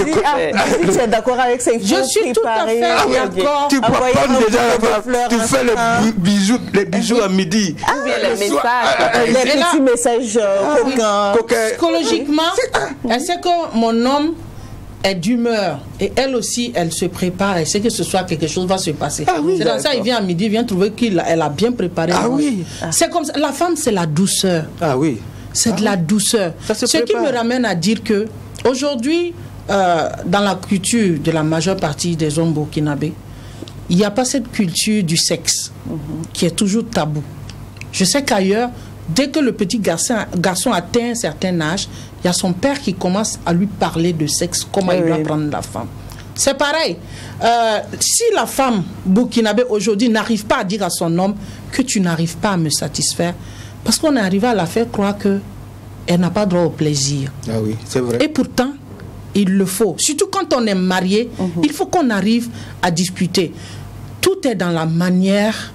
Tu es d'accord avec ça? Il faut je suis tout à fait d'accord. Tu prends déjà, tu fais les bisous, les bisous à midi. Ah oui, les messages. Les petits messages coquins. Psychologiquement, elle sait que mon homme est d'humeur et elle aussi elle se prépare, elle sait que ce soir quelque chose va se passer. Ah oui, c'est dans ça il vient à midi, il vient trouver qu'elle a bien préparé. Ah oui. C'est comme ça. La femme c'est la douceur. Ah oui. C'est ah de la douceur. Ce prépare. Qui me ramène à dire que aujourd'hui euh, dans la culture de la majeure partie des hommes burkinabés, il n'y a pas cette culture du sexe mm-hmm. qui est toujours tabou. Je sais qu'ailleurs, dès que le petit garçon, garçon atteint un certain âge, il y a son père qui commence à lui parler de sexe, comment oui, il doit oui. prendre la femme. C'est pareil. Euh, si la femme burkinabé aujourd'hui n'arrive pas à dire à son homme que tu n'arrives pas à me satisfaire, parce qu'on est arrivé à la faire croire qu'elle n'a pas droit au plaisir. Ah oui, c'est vrai. Et pourtant, il le faut. Surtout quand on est marié, mm-hmm. il faut qu'on arrive à discuter. Tout est dans la manière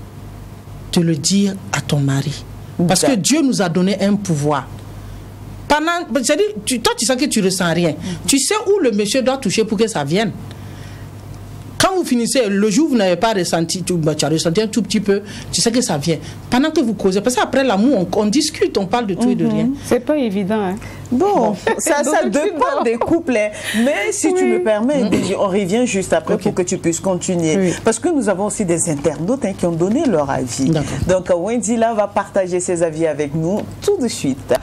de le dire à ton mari. Parce que Dieu nous a donné un pouvoir. Pendant, c'est-à-dire, tu, toi, tu sais que tu ne ressens rien. Mm-hmm. Tu sais où le monsieur doit toucher pour que ça vienne. Quand vous finissez, le jour où vous n'avez pas ressenti, tu, bah, tu as ressenti un tout petit peu, tu sais que ça vient. Pendant que vous causez, parce qu'après l'amour, on, on discute, on parle de tout mm-hmm. et de rien. C'est pas évident. Hein. Bon, bon, ça, ça dépend des couples. Hein. Mais si oui. tu me permets, mm-hmm. on revient juste après okay. pour que tu puisses continuer. Oui. Parce que nous avons aussi des internautes hein, qui ont donné leur avis. Donc, Wendila va partager ses avis avec nous tout de suite.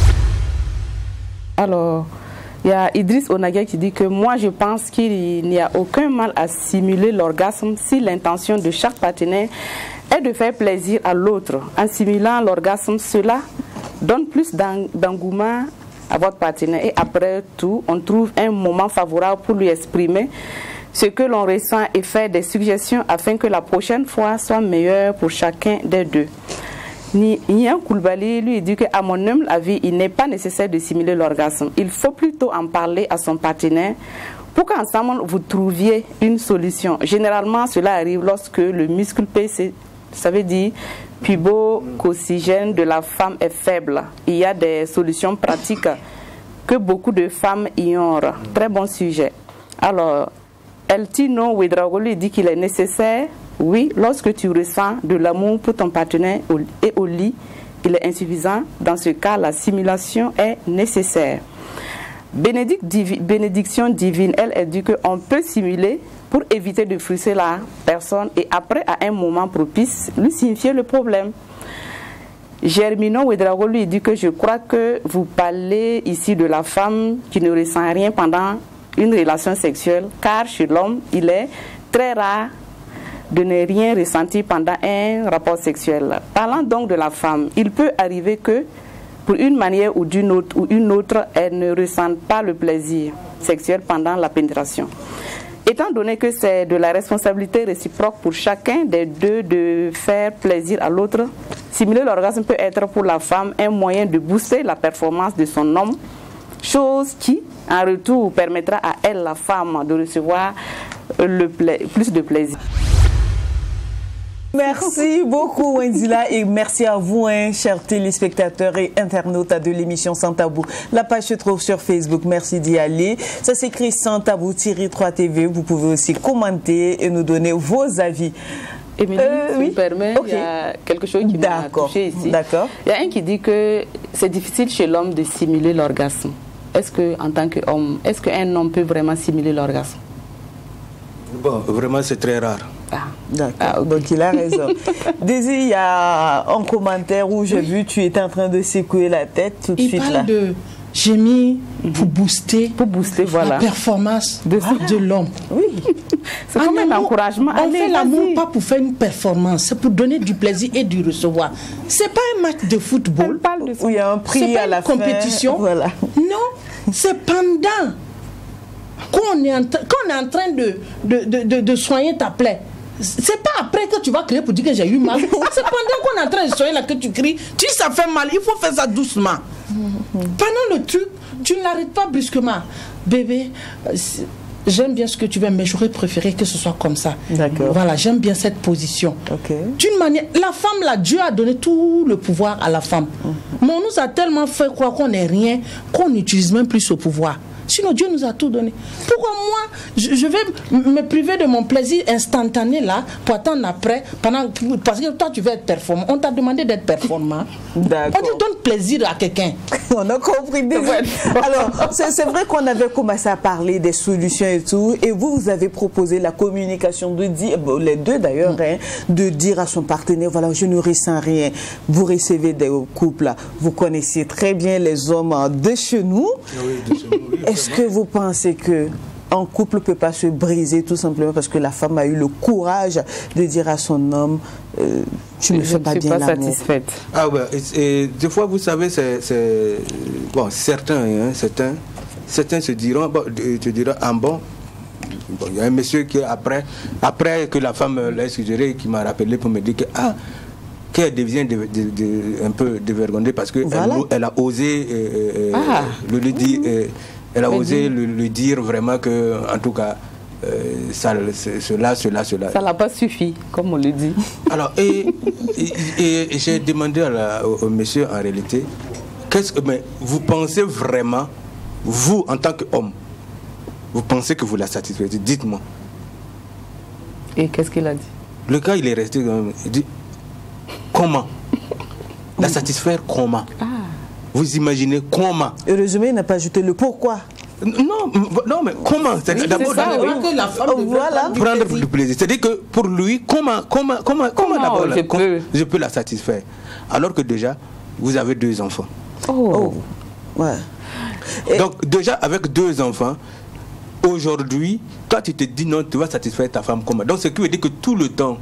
Alors, il y a Idriss Onaga qui dit que moi je pense qu'il n'y a aucun mal à simuler l'orgasme si l'intention de chaque partenaire est de faire plaisir à l'autre. En simulant l'orgasme, cela donne plus d'engouement à votre partenaire et après tout, on trouve un moment favorable pour lui exprimer ce que l'on ressent et faire des suggestions afin que la prochaine fois soit meilleure pour chacun des deux. Nian Koulibaly lui dit qu'à mon humble avis, il n'est pas nécessaire de simuler l'orgasme. Il faut plutôt en parler à son partenaire pour qu'ensemble vous trouviez une solution. Généralement, cela arrive lorsque le muscle P C, ça veut dire pubo-cocygène de la femme est faible. Il y a des solutions pratiques que beaucoup de femmes ignorent. Très bon sujet. Alors, Eltino Ouedraogo lui dit qu'il est nécessaire. Oui, lorsque tu ressens de l'amour pour ton partenaire et au lit, il est insuffisant. Dans ce cas, la simulation est nécessaire. Bénédict divi, bénédiction divine, elle, elle dit qu'on peut simuler pour éviter de frustrer la personne et après, à un moment propice, lui signifier le problème. Germino Ouedraogo lui dit que je crois que vous parlez ici de la femme qui ne ressent rien pendant une relation sexuelle, car chez l'homme, il est très rare de ne rien ressentir pendant un rapport sexuel. Parlant donc de la femme, il peut arriver que, pour une manière ou d'une autre, ou une autre, elle ne ressente pas le plaisir sexuel pendant la pénétration. Étant donné que c'est de la responsabilité réciproque pour chacun des deux de faire plaisir à l'autre, simuler l'orgasme peut être pour la femme un moyen de booster la performance de son homme, chose qui, en retour, permettra à elle, la femme, de recevoir le plus de plaisir. Merci beaucoup Wendila et merci à vous, hein, chers téléspectateurs et internautes de l'émission Sans Tabou. La page se trouve sur Facebook, merci d'y aller. Ça s'écrit Sans Tabou trois T V. Vous pouvez aussi commenter et nous donner vos avis. Émilie, euh, si oui. me permet, okay. il y a quelque chose qui m'a touché ici. D'accord. Il y a un qui dit que c'est difficile chez l'homme de simuler l'orgasme. Est-ce que, en tant qu'homme, est-ce qu'un homme peut vraiment simuler l'orgasme? Bon, vraiment, c'est très rare. Ah, d'accord. Ah, okay. Donc, il a raison. Daisy, il y a un commentaire où j'ai oui. vu tu étais en train de secouer la tête tout de il suite. Il là. parle de gémir mm-hmm. pour booster, pour booster voilà. la performance de, voilà. de l'homme. Oui. C'est comme un encouragement. On Allez, fait l'amour pas pour faire une performance, c'est pour donner du plaisir et du recevoir. C'est pas un match de football. Parle de où il y a un prix à la fin. C'est pas une compétition. Voilà. Non, c'est pendant qu'on est, qu'on est en train de, de, de, de, de soigner ta plaie. C'est pas après que tu vas crier pour dire que j'ai eu mal. C'est pendant qu'on est en train de soigner là que tu cries. Tu dis ça fait mal, il faut faire ça doucement. Pendant le truc, tu ne l'arrêtes pas brusquement. Bébé, j'aime bien ce que tu veux, mais j'aurais préféré que ce soit comme ça. D'accord. Voilà, j'aime bien cette position. Okay. D'une manière, la femme là, Dieu a donné tout le pouvoir à la femme. Mm-hmm. Mais on nous a tellement fait croire qu'on n'est rien, qu'on n'utilise même plus ce pouvoir. Sinon, Dieu nous a tout donné. Pourquoi moi, je, je vais me priver de mon plaisir instantané là, pour attendre après, pendant, parce que toi, tu veux être performant. On t'a demandé d'être performant. D'accord. On te donne plaisir à quelqu'un. On a compris. Alors, c'est vrai qu'on avait commencé à parler des solutions et tout, et vous, vous avez proposé la communication, de dire, bon, les deux d'ailleurs, mm. hein, de dire à son partenaire, voilà, je ne ressens rien. Vous recevez des couples, vous connaissez très bien les hommes de chez nous. Oui, de chez nous, oui. Est-ce que vous pensez que un couple ne peut pas se briser tout simplement parce que la femme a eu le courage de dire à son homme euh, tu ne me fais pas bien l'amour? Je ne suis pas satisfaite. Ah ouais, et, et des fois vous savez, c'est bon, certains, hein, certains, certains se diront, bon, te diront, ah bon, bon, il y a un monsieur qui après, après que la femme l'a suggéré, qui m'a rappelé pour me dire que ah, qu'elle devient de, de, de, un peu dévergondée parce que voilà. elle, elle a osé euh, ah. le, le dire. Euh, Elle a osé le, le dire vraiment que, en tout cas, euh, ça, cela, cela, cela. Ça n'a pas suffi, comme on le dit. Alors, et, et, et, et j'ai demandé à la, au, au monsieur, en réalité, qu'est-ce que, mais vous pensez vraiment, vous, en tant qu'homme, vous pensez que vous la satisfaites? Dites-moi. Et qu'est-ce qu'il a dit? Le gars, il est resté, il dit, comment? La satisfaire comment? Ah. Vous imaginez comment? Heureusement, il n'a pas ajouté le pourquoi. Non, non, mais comment? Oui, d'abord, oui. que la femme oh, voilà. prendre du plaisir. plaisir. C'est-à-dire que pour lui, comment, comment, comment, comment, comment d'abord je, peux... je peux la satisfaire? Alors que déjà, vous avez deux enfants. Oh, oh. Ouais. Et... Donc déjà, avec deux enfants, aujourd'hui, toi tu te dis non, tu vas satisfaire ta femme comment? Donc ce qui veut dire que tout le temps,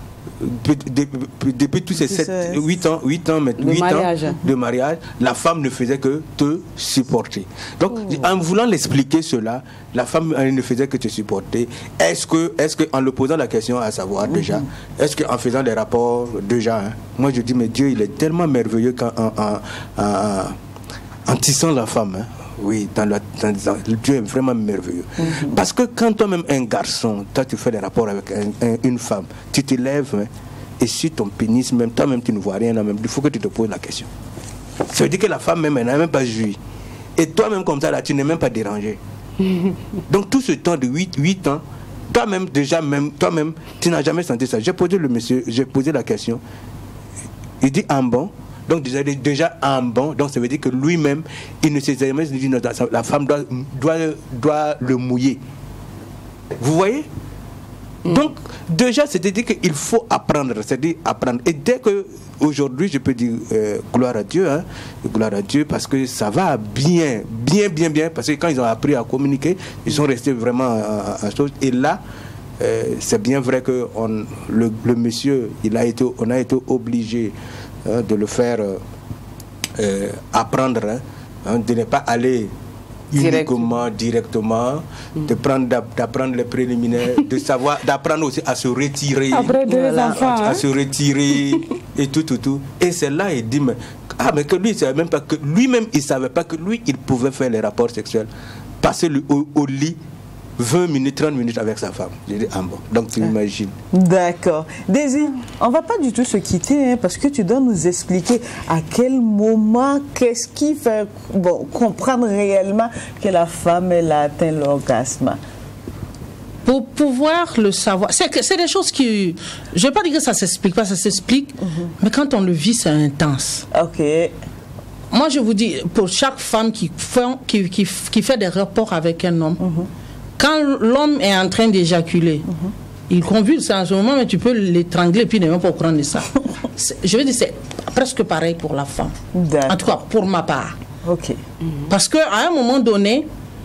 depuis tous ces sept, huit ans, huit ans, huit ans de mariage, la femme ne faisait que te supporter. Donc, oh. en voulant l'expliquer cela, la femme elle ne faisait que te supporter. Est-ce que, est-ce que, en le posant la question à savoir mm-hmm. déjà, est-ce qu'en faisant des rapports déjà, hein, moi je dis mais Dieu il est tellement merveilleux qu'en en, en, en, en tissant la femme. Hein, oui, dans la, dans, dans, Dieu est vraiment merveilleux. Mm-hmm. Parce que quand toi-même un garçon, toi tu fais des rapports avec un, un, une femme, tu te lèves hein, et sur ton pénis, même toi-même tu ne vois rien, même, il faut que tu te poses la question. Ça veut dire que la femme même, elle n'a même pas joui. Et toi-même comme ça, là, tu n'es même pas dérangé. Mm-hmm. Donc tout ce temps de huit ans, toi-même déjà, même, toi-même, tu n'as jamais senti ça. J'ai posé le monsieur, j'ai posé la question. Il dit en bon. Donc déjà, déjà en bon, donc ça veut dire que lui-même, il ne s'est jamais dit non, la femme doit, doit, doit le mouiller. Vous voyez? Mm. Donc déjà, c'est-à-dire qu'il faut apprendre, c'est-à-dire apprendre. Et dès que aujourd'hui, je peux dire euh, gloire à Dieu, hein, gloire à Dieu, parce que ça va bien, bien, bien, bien, parce que quand ils ont appris à communiquer, ils sont restés vraiment à, à chose. Et là, euh, c'est bien vrai que on, le, le monsieur, il a été, on a été obligé Hein, de le faire euh, euh, apprendre, hein, de ne pas aller uniquement, Direct. directement, mm. de prendre, d'apprendre les préliminaires, de savoir, d'apprendre aussi à se retirer, après deux voilà, enfants, à, hein. à se retirer et tout, tout, tout. Et c'est là, il dit, mais, ah, mais que lui, il savait même pas que lui-même, il savait pas que lui, il pouvait faire les rapports sexuels, passer le, au, au lit. vingt minutes, trente minutes avec sa femme. J'ai dit, ah bon, donc tu imagines. D'accord. Daisy, on ne va pas du tout se quitter, hein, parce que tu dois nous expliquer à quel moment, qu'est-ce qui fait bon, comprendre réellement que la femme, elle a atteint l'orgasme. Pour pouvoir le savoir, c'est que c'est des choses qui, je ne vais pas dire que ça ne s'explique pas, ça s'explique, mm-hmm. mais quand on le vit, c'est intense. Ok. Moi, je vous dis, pour chaque femme qui fait, qui, qui, qui fait des rapports avec un homme, mm-hmm. quand l'homme est en train d'éjaculer, mm-hmm. il convulse en ce moment, mais tu peux l'étrangler et puis ne même pas prendre ça. Je veux dire, c'est presque pareil pour la femme. En tout cas, pour ma part. Ok. Mm-hmm. Parce qu'à un moment donné,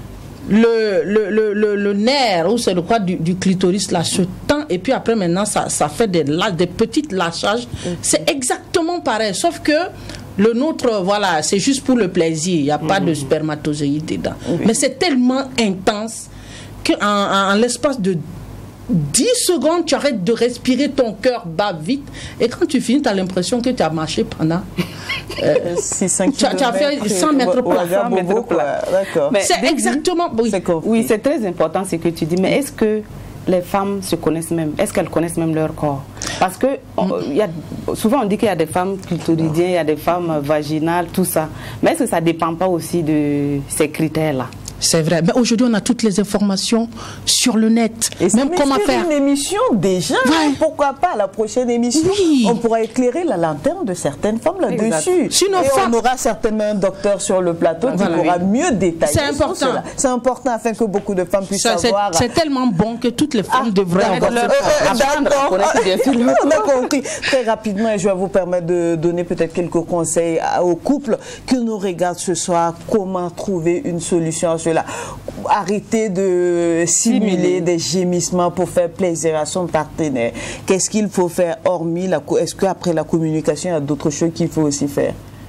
le, le, le, le, le nerf, ou c'est le quoi du, du clitoris, là, se tend, et puis après, maintenant, ça, ça fait des, des petites lâchages. Mm-hmm. C'est exactement pareil, sauf que le nôtre, voilà, c'est juste pour le plaisir. Il n'y a mm-hmm. pas de spermatozoïdes dedans. Mm-hmm. Mais c'est tellement intense qu'en en, en l'espace de dix secondes, tu arrêtes de respirer, ton cœur bat vite. Et quand tu finis, tu as l'impression que tu as marché pendant... Euh, six, cinq tu, tu as fait cent mètres plat. cent mètres plat. C'est exactement... Oui, oui c'est très important ce que tu dis. Mais est-ce que les femmes se connaissent même? Est-ce qu'elles connaissent même leur corps? Parce que on, y a, souvent on dit qu'il y a des femmes clitoridiennes, il y a des femmes vaginales, tout ça. Mais est-ce que ça ne dépend pas aussi de ces critères-là? C'est vrai. Mais aujourd'hui, on a toutes les informations sur le net. Et même comment faire. une émission déjà. Ouais. Pourquoi pas la prochaine émission? Oui. On pourra éclairer la lanterne de certaines femmes là-dessus. Sinon, et on aura certainement un docteur sur le plateau voilà, qui pourra oui. mieux détailler. C'est important. C'est important afin que beaucoup de femmes puissent ça, savoir. C'est tellement bon que toutes les femmes ah, devraient avoir leur D'accord. On a compris. Très rapidement, je vais vous permettre de donner peut-être quelques conseils aux couples qui nous regardent ce soir. Comment trouver une solution à cela? Arrêter de simuler des gémissements pour faire plaisir à son partenaire. Qu'est-ce qu'il faut faire hormis la... Est-ce qu'après la communication, il y a d'autres choses qu'il faut aussi faire?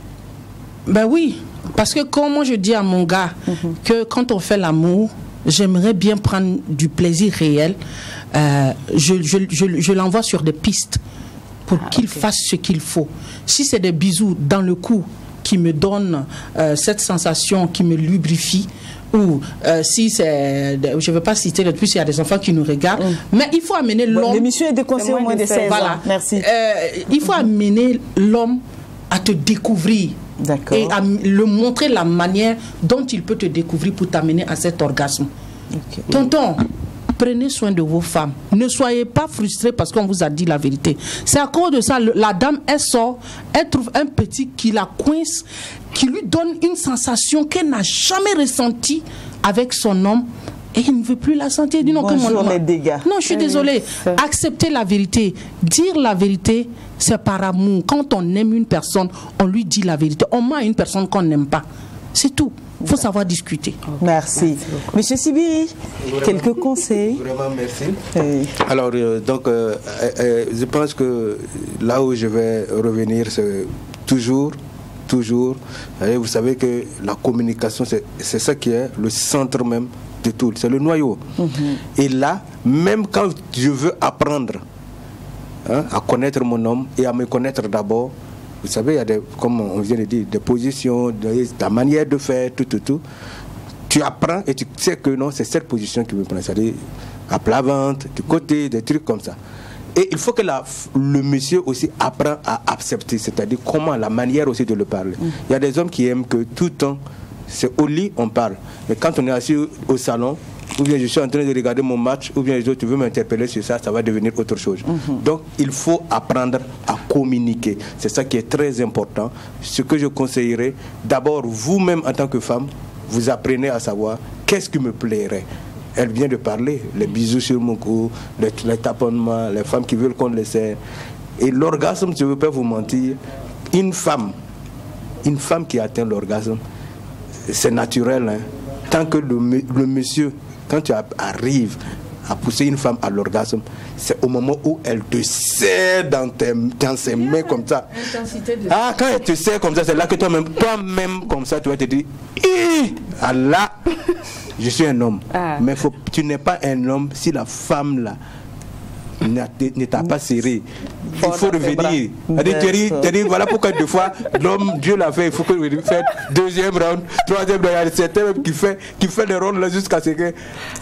Ben oui, parce que comme moi je dis à mon gars mm-hmm. que quand on fait l'amour, j'aimerais bien prendre du plaisir réel. Euh, je je, je, je l'envoie sur des pistes pour ah, qu'il okay. fasse ce qu'il faut. Si c'est des bisous dans le cou qui me donnent euh, cette sensation, qui me lubrifie, ou euh, si c'est, je ne veux pas citer le plus, il y a des enfants qui nous regardent, mm. mais il faut amener l'homme... Bon, l'émission est déconseillée au moins de seize ans. Voilà. Merci. Euh, il faut amener l'homme à te découvrir et à le montrer la manière dont il peut te découvrir pour t'amener à cet orgasme. Okay. Tonton, Prenez soin de vos femmes. Ne soyez pas frustrés parce qu'on vous a dit la vérité. C'est à cause de ça, le, la dame, elle sort, elle trouve un petit qui la coince, qui lui donne une sensation qu'elle n'a jamais ressentie avec son homme. Et il ne veut plus la sentir. Dis non, Bonjour, que mon... les dégâts. Non, je suis désolée. Accepter la vérité. Dire la vérité, c'est par amour. Quand on aime une personne, on lui dit la vérité. On ment à une personne qu'on n'aime pas. C'est tout. Il faut savoir discuter. Merci. Merci Monsieur Sibiri, quelques conseils. Vraiment, merci. Oui. Alors, euh, donc, euh, euh, je pense que là où je vais revenir, c'est toujours, toujours, vous savez que la communication, c'est ça qui est le centre même de tout. C'est le noyau. Mm-hmm. Et là, même quand je veux apprendre hein, à connaître mon homme et à me connaître d'abord, vous savez, il y a des, comme on vient de dire, des positions, de, ta manière de faire, tout, tout, tout. Tu apprends et tu sais que non, c'est cette position qui me prend. C'est-à-dire à plat ventre, du côté, des trucs comme ça. Et il faut que la, le monsieur aussi apprend à accepter, c'est-à-dire comment, la manière aussi de le parler. Mm. Il y a des hommes qui aiment que tout le temps, c'est au lit, on parle. Mais quand on est assis au salon, ou bien je suis en train de regarder mon match, ou bien les autres, tu veux m'interpeller sur ça, ça va devenir autre chose. Mm-hmm. Donc, il faut apprendre à communiquer. C'est ça qui est très important. Ce que je conseillerais, d'abord, vous-même en tant que femme, vous apprenez à savoir qu'est-ce qui me plairait. Elle vient de parler, les bisous sur mon cou, les, les taponnements, les femmes qui veulent qu'on les serre. Et l'orgasme, je ne veux pas vous mentir, une femme, une femme qui atteint l'orgasme, c'est naturel. Hein. Tant que le, le monsieur, quand tu arrives à pousser une femme à l'orgasme, c'est au moment où elle te serre dans, tes, dans ses mains comme ça. Ah, quand elle te serre comme ça, c'est là que toi-même, toi-même comme ça, tu vas te dire, ah là, je suis un homme. Ah. Mais faut, tu n'es pas un homme si la femme là ne t'a pas serré. Il faut revenir. C'est-à-dire, voilà pourquoi deux fois l'homme, Dieu l'a fait, il faut que je fasse deuxième round, troisième round. Il y a certains qui fait, qui fait des rounds là jusqu'à ce que.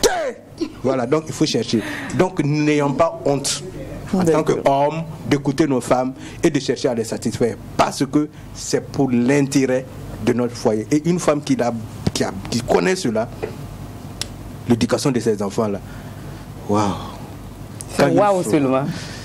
Voilà, donc il faut chercher. Donc n'ayons pas honte en tant qu'homme d'écouter nos femmes et de chercher à les satisfaire parce que c'est pour l'intérêt de notre foyer. Et une femme qui, a, qui, a, qui connaît cela, l'éducation de ses enfants là, waouh! C'est waouh seulement.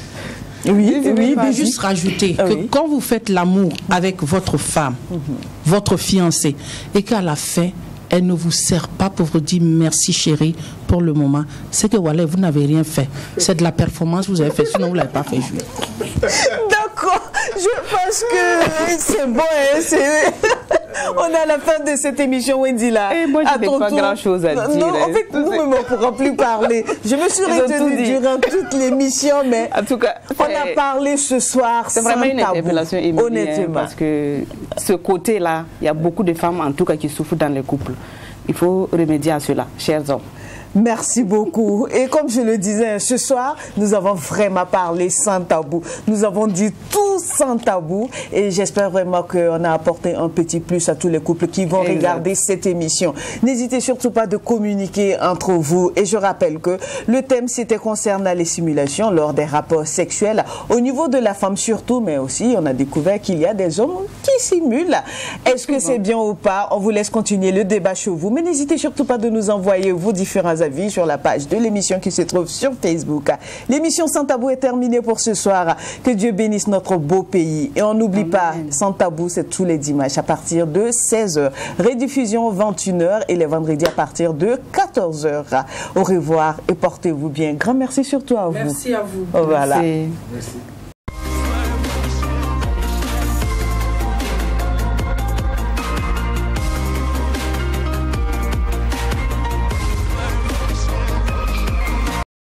Oui, oui, oui, mais juste rajouter ah, que oui. Quand vous faites l'amour avec votre femme, mm-hmm. votre fiancée, et qu'à la fin, elle ne vous sert pas pour vous dire merci chérie pour le moment, c'est que voilà, vous n'avez rien fait. C'est de la performance que vous avez fait, sinon vous ne l'avez pas fait jouer. D'accord, je pense que c'est bon. Hein, on est à la fin de cette émission, Wendy là. Et moi, je n'ai pas grand chose à dire. Non, en fait, nous-mêmes, on ne pourra plus parler. Je me suis retenue durant toute l'émission, mais en tout cas, on a parlé ce soir. C'est vraiment une interpellation émilie, honnêtement. Parce que ce côté-là, il y a beaucoup de femmes, en tout cas, qui souffrent dans les couples. Il faut remédier à cela, chers hommes. Merci beaucoup. Et comme je le disais, ce soir, nous avons vraiment parlé sans tabou. Nous avons dit tout sans tabou. Et j'espère vraiment qu'on a apporté un petit plus à tous les couples qui vont exact. Regarder cette émission. N'hésitez surtout pas de communiquer entre vous. Et je rappelle que le thème, c'était concernant les simulations lors des rapports sexuels. Au niveau de la femme surtout, mais aussi, on a découvert qu'il y a des hommes qui simulent. Est-ce que c'est bien ou pas? On vous laisse continuer le débat chez vous. Mais n'hésitez surtout pas de nous envoyer vos différents avis sur la page de l'émission qui se trouve sur Facebook. L'émission Sans Tabou est terminée pour ce soir. Que Dieu bénisse notre beau pays. Et on n'oublie pas, Sans Tabou, c'est tous les dimanches à partir de seize heures. Rediffusion vingt et une heures et les vendredis à partir de quatorze heures. Au revoir et portez-vous bien. Grand merci surtout à vous. Merci à vous. Voilà. Merci. Merci.